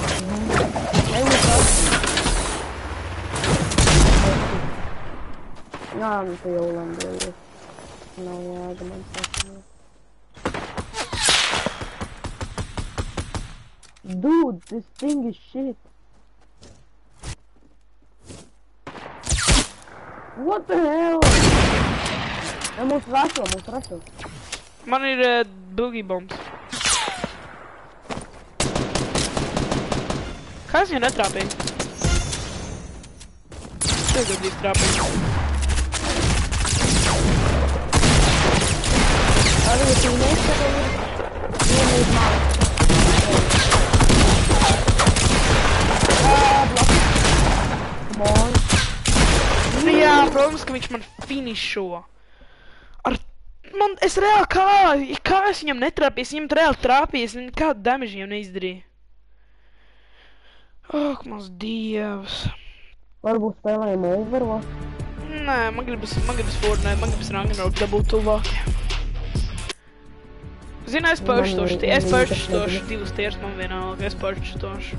Jā, tu jau landojies. Nav jēga man sasniegt. Dude, this thing is shit. What the hell? Mūsu veco. Man ir boogie bombs. Kā es viņu netrāpīju? Tagad drīz trāpīju. Arī tu neskatījis. Vienīgi mali. Come on. Jā, protams, ka viņš man finišo. Es reāli kā es viņam netrāpīju, es viņam reāli trāpīju, es nekādu damage viņam neizdarīju. Ak, mans dievs. Varbūt spēlējam Overwatch? Nē, man gribas Fortnite, man gribas Ragnarok dabūt tuvāk. Zini, es pērštošu, divus tieši man vienalga, es pērštošu.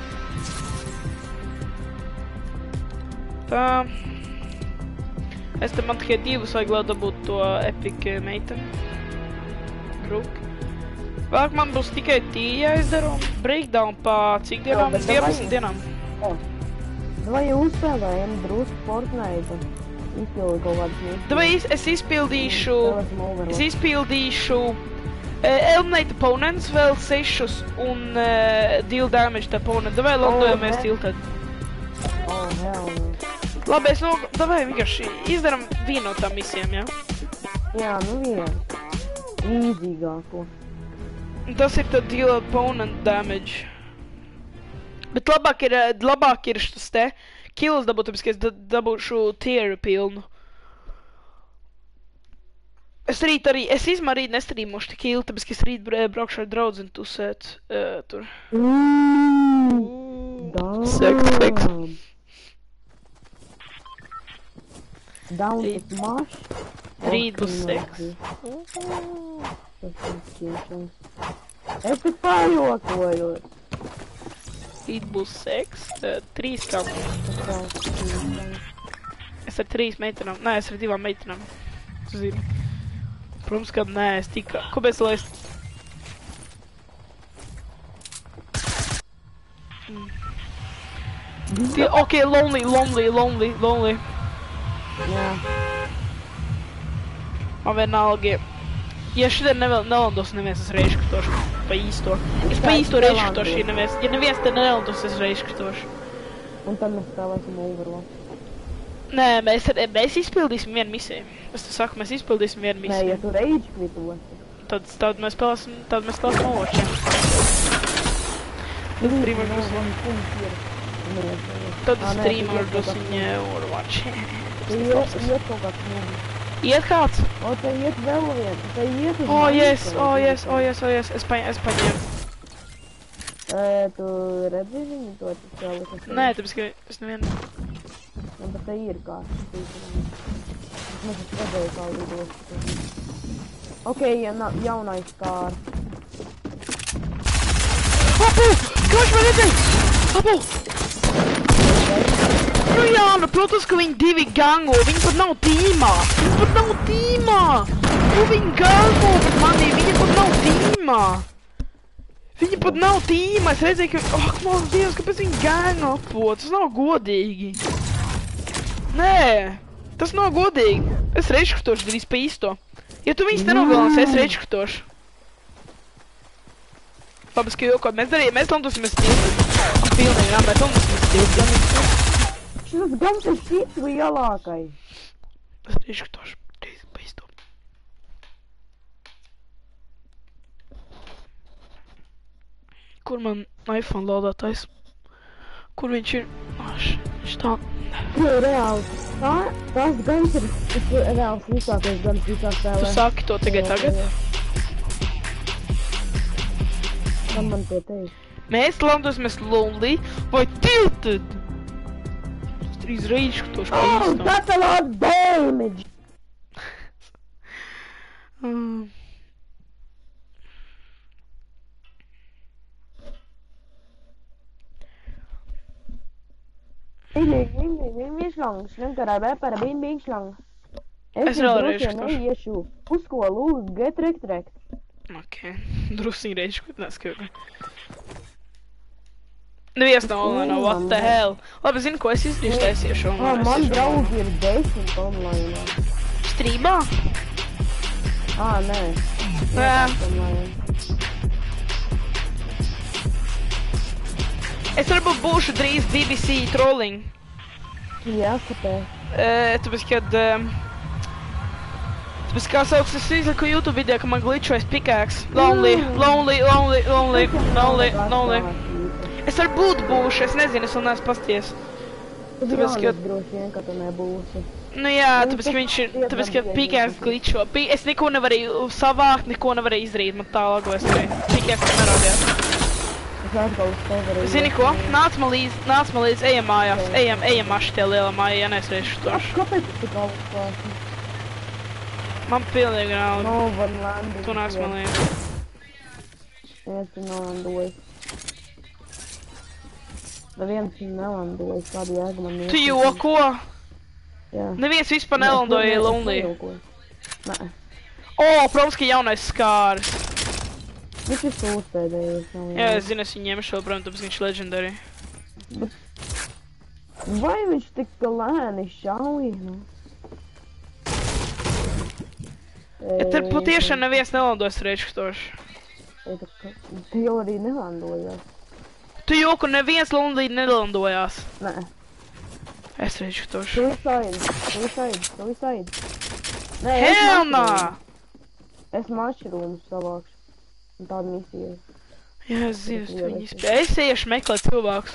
Tā. Man tikai divus vajag, lai dabūt to epic meiteni. Kruk. Vēl man būs tikai tī jāizdara un breakdown pa cik dienām? 11 dienām. Vai uzspēlējam drusku Fortnite? Izpildu kaut kādus mīstus. Vai es izpildīšu eliminate opponents vēl 6 un deal damage to opponent. Vai landojamies tiltad? Oh, hell no. Labi, davai vienkārši izdaram vienu no tām misijām, jā? Jā, nu vienu. Īzīgāko. Tas ir tad deal opponent damage. Bet labāk ir šis te kills dabūt, tāpēc, ka es dabūšu tieru pilnu. Es izmā rīt nestrīmošu te kill, tāpēc, ka es rīt braukšu ar draudzeni tusēt tur. Seks. Down to smash. Rīt būs seks. Es tik pārjokojos. Rīt būs seks. 3 kam. Es ar 3 meitenām. Nē, es ar 2 meitenām. Zinu. Protams, ka nē, es tikai. Kāpēc laist? Ok, lonely. Jā. Man vienalga. Ja šitien nelandos neviens, es reiškatošu pa īsto. Es pa īsto reiškatošu, ja neviens te nelandos, es reiškatošu. Un tad mēs spēlēsim Overwatch. Nē, mēs izpildīsim vienu misiju. Es te saku, mēs izpildīsim vienu misiju. Nē, ja tu reiškvitosi. Tad mēs spēlēsim Overwatch, jā. Tad streamer dosiņa Overwatch. Iet kaut kāds mūžs. Iet kāds? O, te iet vēl viens. Te iet uz yes, es paņēmu. Tu redzi viņu to spēli? Nē, tāpēc, ka es nevienu. Bet te ir kāds. Mēs es redzēju kā lidos. Ok, jaunais kārs. Apu! Kā viņš man redzēja? Apu! Nu jā, nu protams, ka viņi divi gango, viņi pat nav tīmā! Nu viņi gango pat manī, viņi pat nav tīmā! Es redzēju, ka... Ak, mans Dievs, kāpēc viņi gango apo? Tas nav godīgi! Nē, tas nav godīgi! Es reiškatošu drīz pa īsto. Ja tu viņus nenogalinās, es reiškatošu. Labi, ka jokot, mēs landosimies tiltad. Pilnīgi, jā, mēs landosimies tiltad. Šis gams ir šits lielākai. Es reiškatošu drīz pa īsto. Kur man iPhone laudātais? Kur viņš ir? Viņš tā. Reāli. Tas gans ir reāls visākais gans visā spēlē. Tu saki to tagad? Kam man to teikt? Mēs landosimies lonely vai tilted? Es drīz reiškatošu pa īsto. Oh, that's a lot of damage! Viņš lang, šlenkarā vēpara bing šlang. Es vēl reiškatošu. Neiešu. Uz ko lūdzu, get rekt. Ok, drusīgi reiškot neskatīt. Nevies nav online, what the hell? Labi, zinu, ko es izdarīšu, taisīšu online. Man draugi ir 10 online. Strīmā? Nē. Nē. Es varbūt būšu drīz BBC trolling. Jā, kāpēc? Tāpēc, kad... Tāpēc, kā sauks, es izliku YouTube video, ka man glitchojas pickaxe. Lonely. Es varbūt būšu, es nezinu, es vēl neesmu pasties. Tāpēc, ka... droši vien, ka tu nebūsi. Nu jā, tāpēc, ka viņš ir... Tāpēc, ka pickaxe glitcho. Es neko nevarēju savākt, neko nevarēju izdarīt, man tā lagojas arī. Pickaxe nerādījās. Zini ko? Nāc man līdz, ejam mājās. Ejam maši tie lielā mājā, ja neesriešu toši. Kāpēc tu tik augstu klāsi? Man pilnīgi nav. No, var landīt. Tu nāc man līdz. Es tu nelandoju. Neviens nelandoju, kādu jēgu man iet. Tu joko? Jā. Neviens vispār nelandoja Lonely. Nē. Protams, ka jaunais skāris. Viņš ir sūspēdējies. Jā, es zinu, es viņu ņemšu vēl, protams, tāpēc viņš ir legendary. Vai viņš tik lēni šauj? Te patiešām neviens nelandojas rečktoši. Tu jau arī nelandojās. Tu joku, neviens Lonely nelandojās. Nē. Es rečktoši. Suicide. Hell no! Es mushrooms savākšu. Tāda misija. Jā, es zinu, tu viņu izspēju. Es iešu meklēt cilvēkus.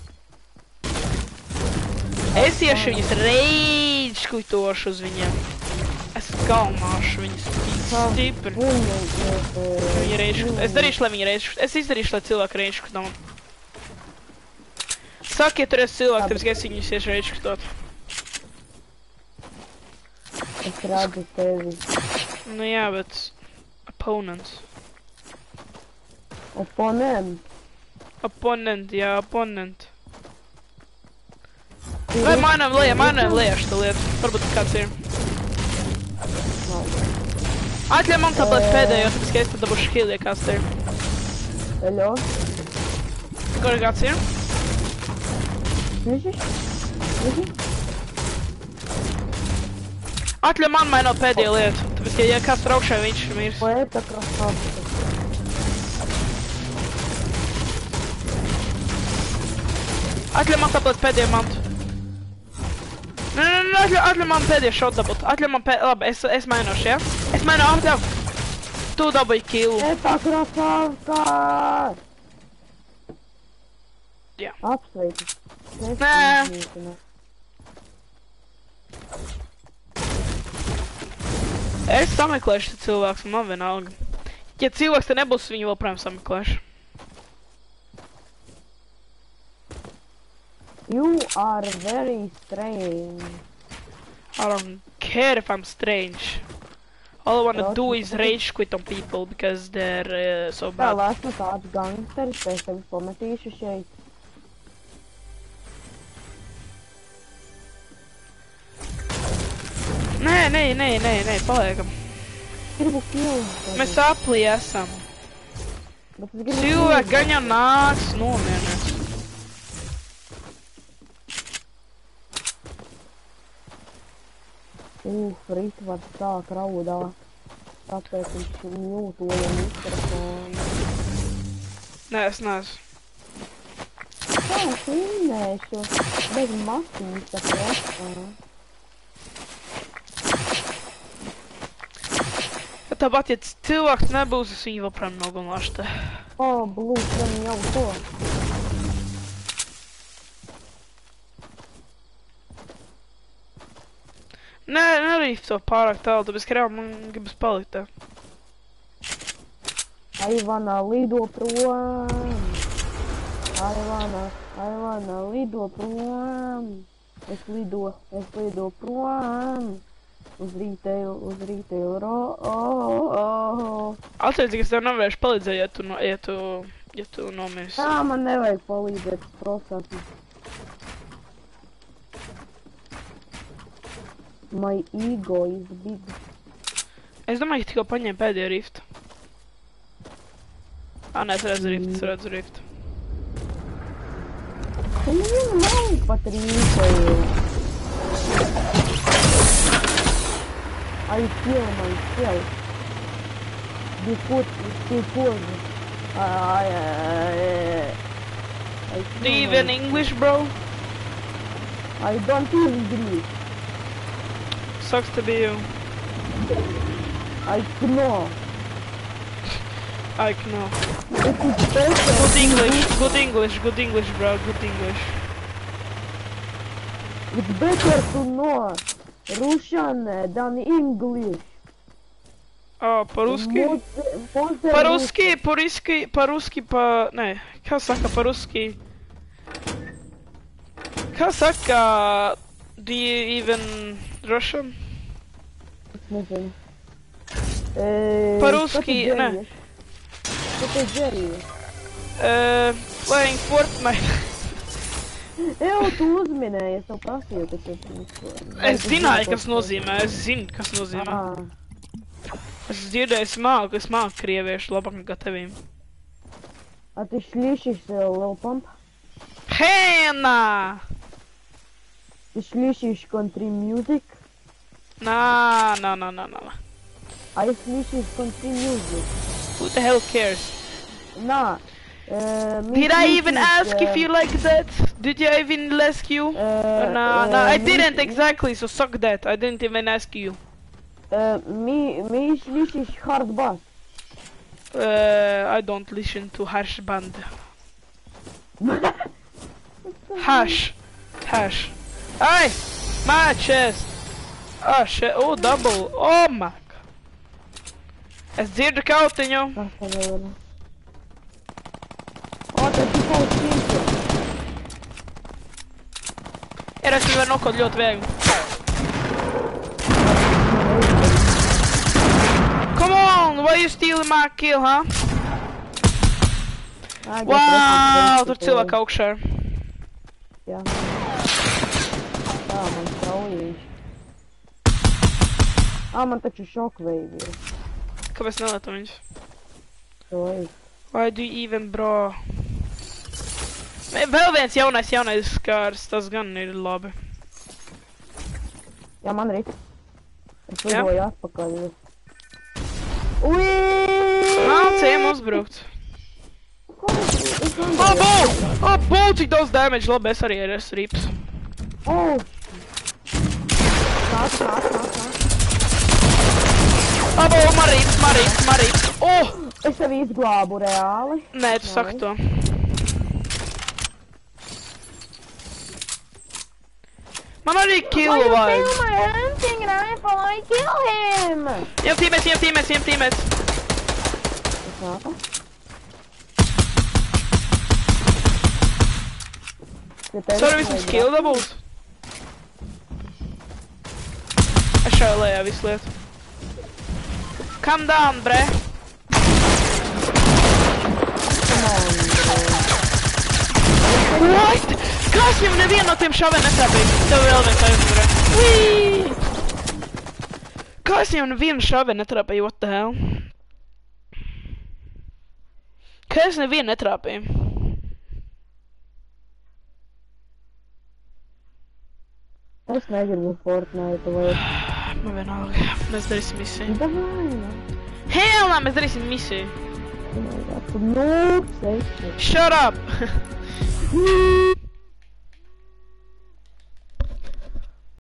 Es iešu viņus reidžkuitošu uz viņiem. Es galmāšu viņus stipri. Viņi reidžkut. Es darīšu, lai viņi reidžkut. Es izdarīšu, lai cilvēki reidžkut no man. Saki, ja tur esi cilvēki, tāpēc, ka es viņus iešu reidžkutot. Es redzu tevi. Nu jā, bet... Opponents. Opponent, jā, opponent. Vai mainām lejā šitā lieta? Varbūt kāds ir. Atļauj man tāpēc pēdējo, tāpēc, ka es tad dabūšu heal, ja kāds te ir. Eļo? Kur kāds ir? Atļauj man mainot pēdējo lietu, tāpēc, ka ja kāds traukšai, viņš ir mirs. Atļauj man tāpēc pēdējo mantu. Atļauj man pēdējo šot dabūt. Atļauj man pēdējo... Labi, es mainošu, ja? Es mainu atļauj. Tu dabūji killu. Eta krasavka! Jā. Apsveicu. Nē. Es sameklēšu cilvēks, man vienalga. Ja cilvēks te nebūs, viņu vēl prām sameklēšu. You are very strange. I don't care if I'm strange. All I wanna do is rage quit on people because they're so bad. Jā, esmu tāds gangsteris, es tevi pametīšu šeit. Nē, paliekam. Gribu killu. Mēs aplī esam. Cilvēki gan jau nāks nomierinās. Rīt var sāk raudāt. Tāpēc viņš mjūtoja mikrofonu. Nē, es neesmu. Tā, es filmēšu. Bez masiņas tā krasā. Tāpat, ja cilvēks nebūs, es viņu vēl prām nogalināšu te. Blūks, gan jau to. Nē, nerīf to pārāk tālu, tāpēc, ka reāli man gribas palikt te. Aivana lido prom. Aivana lido prom. Es lido prom. Uz rīteilu Atceries, ka es tev nevarēšu palīdzēt, ja tu nomirsi. Jā, man nevajag palīdzēt procesam. My ego is big. Es domāju, ka tikko paņēmu pēdējo riftu. Nē, es redzu riftu. Nevienu nav pat rīteilu. I kill myself. Do you even English, bro? I don't even Greek. Sucks to be you. I know. I know. It is better. Good English, bro, good English. It's better to know Russian than English. A, по-руски? По-руски, ne, kako saka по-руski? Kako saka, do you even Russian? Ne znam. Po-ruski, ne. Što te želi? Playing Fortnite. Evo tu uzmi, ne, jesam prasio da će prišlo. Es zināju, kas nozīmē, es zinu, kas nozīmē. Es dzirdēju, es māku krieviešu labāk nekā tevīm. A ты шлишишь Lil Pump? Hēnā! Ты шлишишь country music? Nā. А я шлишишь country music? Who the hell cares? Na. Did I even ask if you like that? Did I even ask you? No, I didn't exactly, so suck that. I didn't even ask you. Me шлишишь hard bass? I don't listen to harsh band. Hash. Hey! My chest! Oh shit, oh double, oh my god. Es dzirdu kautiņu. O, tas ir kaut šīmķi. Es viņu varu nokot ļoti viegli. Come on, why you stealing my kill, huh? Wow, tur cilvēki augšā. Jā. Tā, man straujīši. Man taču šokveivi ir. Kāpēc nelietu viņus? Oi. Why do you even, bro? Vēl viens jaunais skārs, tas gan ir labi. Jā, man arī. Es lidoju atpakaļ. Uiii! Nācējiem uzbrukt. Cik daudz damage, labi, es arī esmu rips. Nāk. Man rips. Es tevi izglābu reāli. Nē, tu saki to. Man arī killu vajag. Why you my hunting rifle? I kill him! Iem tīmēs. Sorry, visam skill dabūt. Es šāju lejā visu lietu. Come down, bre. What? Kā es viņam nevienu no tiem šāvē netrāpīju? Tev vēl viens aizmēr, bre. Kā es viņam nevienu šāvē netrāpīju? What the hell? Kā es nevienu netrāpīju? Es negribu Fortnite vai... Man vienalga, mēs darīsim misiju. Davai, Hell, mēs darīsim misiju. Tu nūks, Shut up!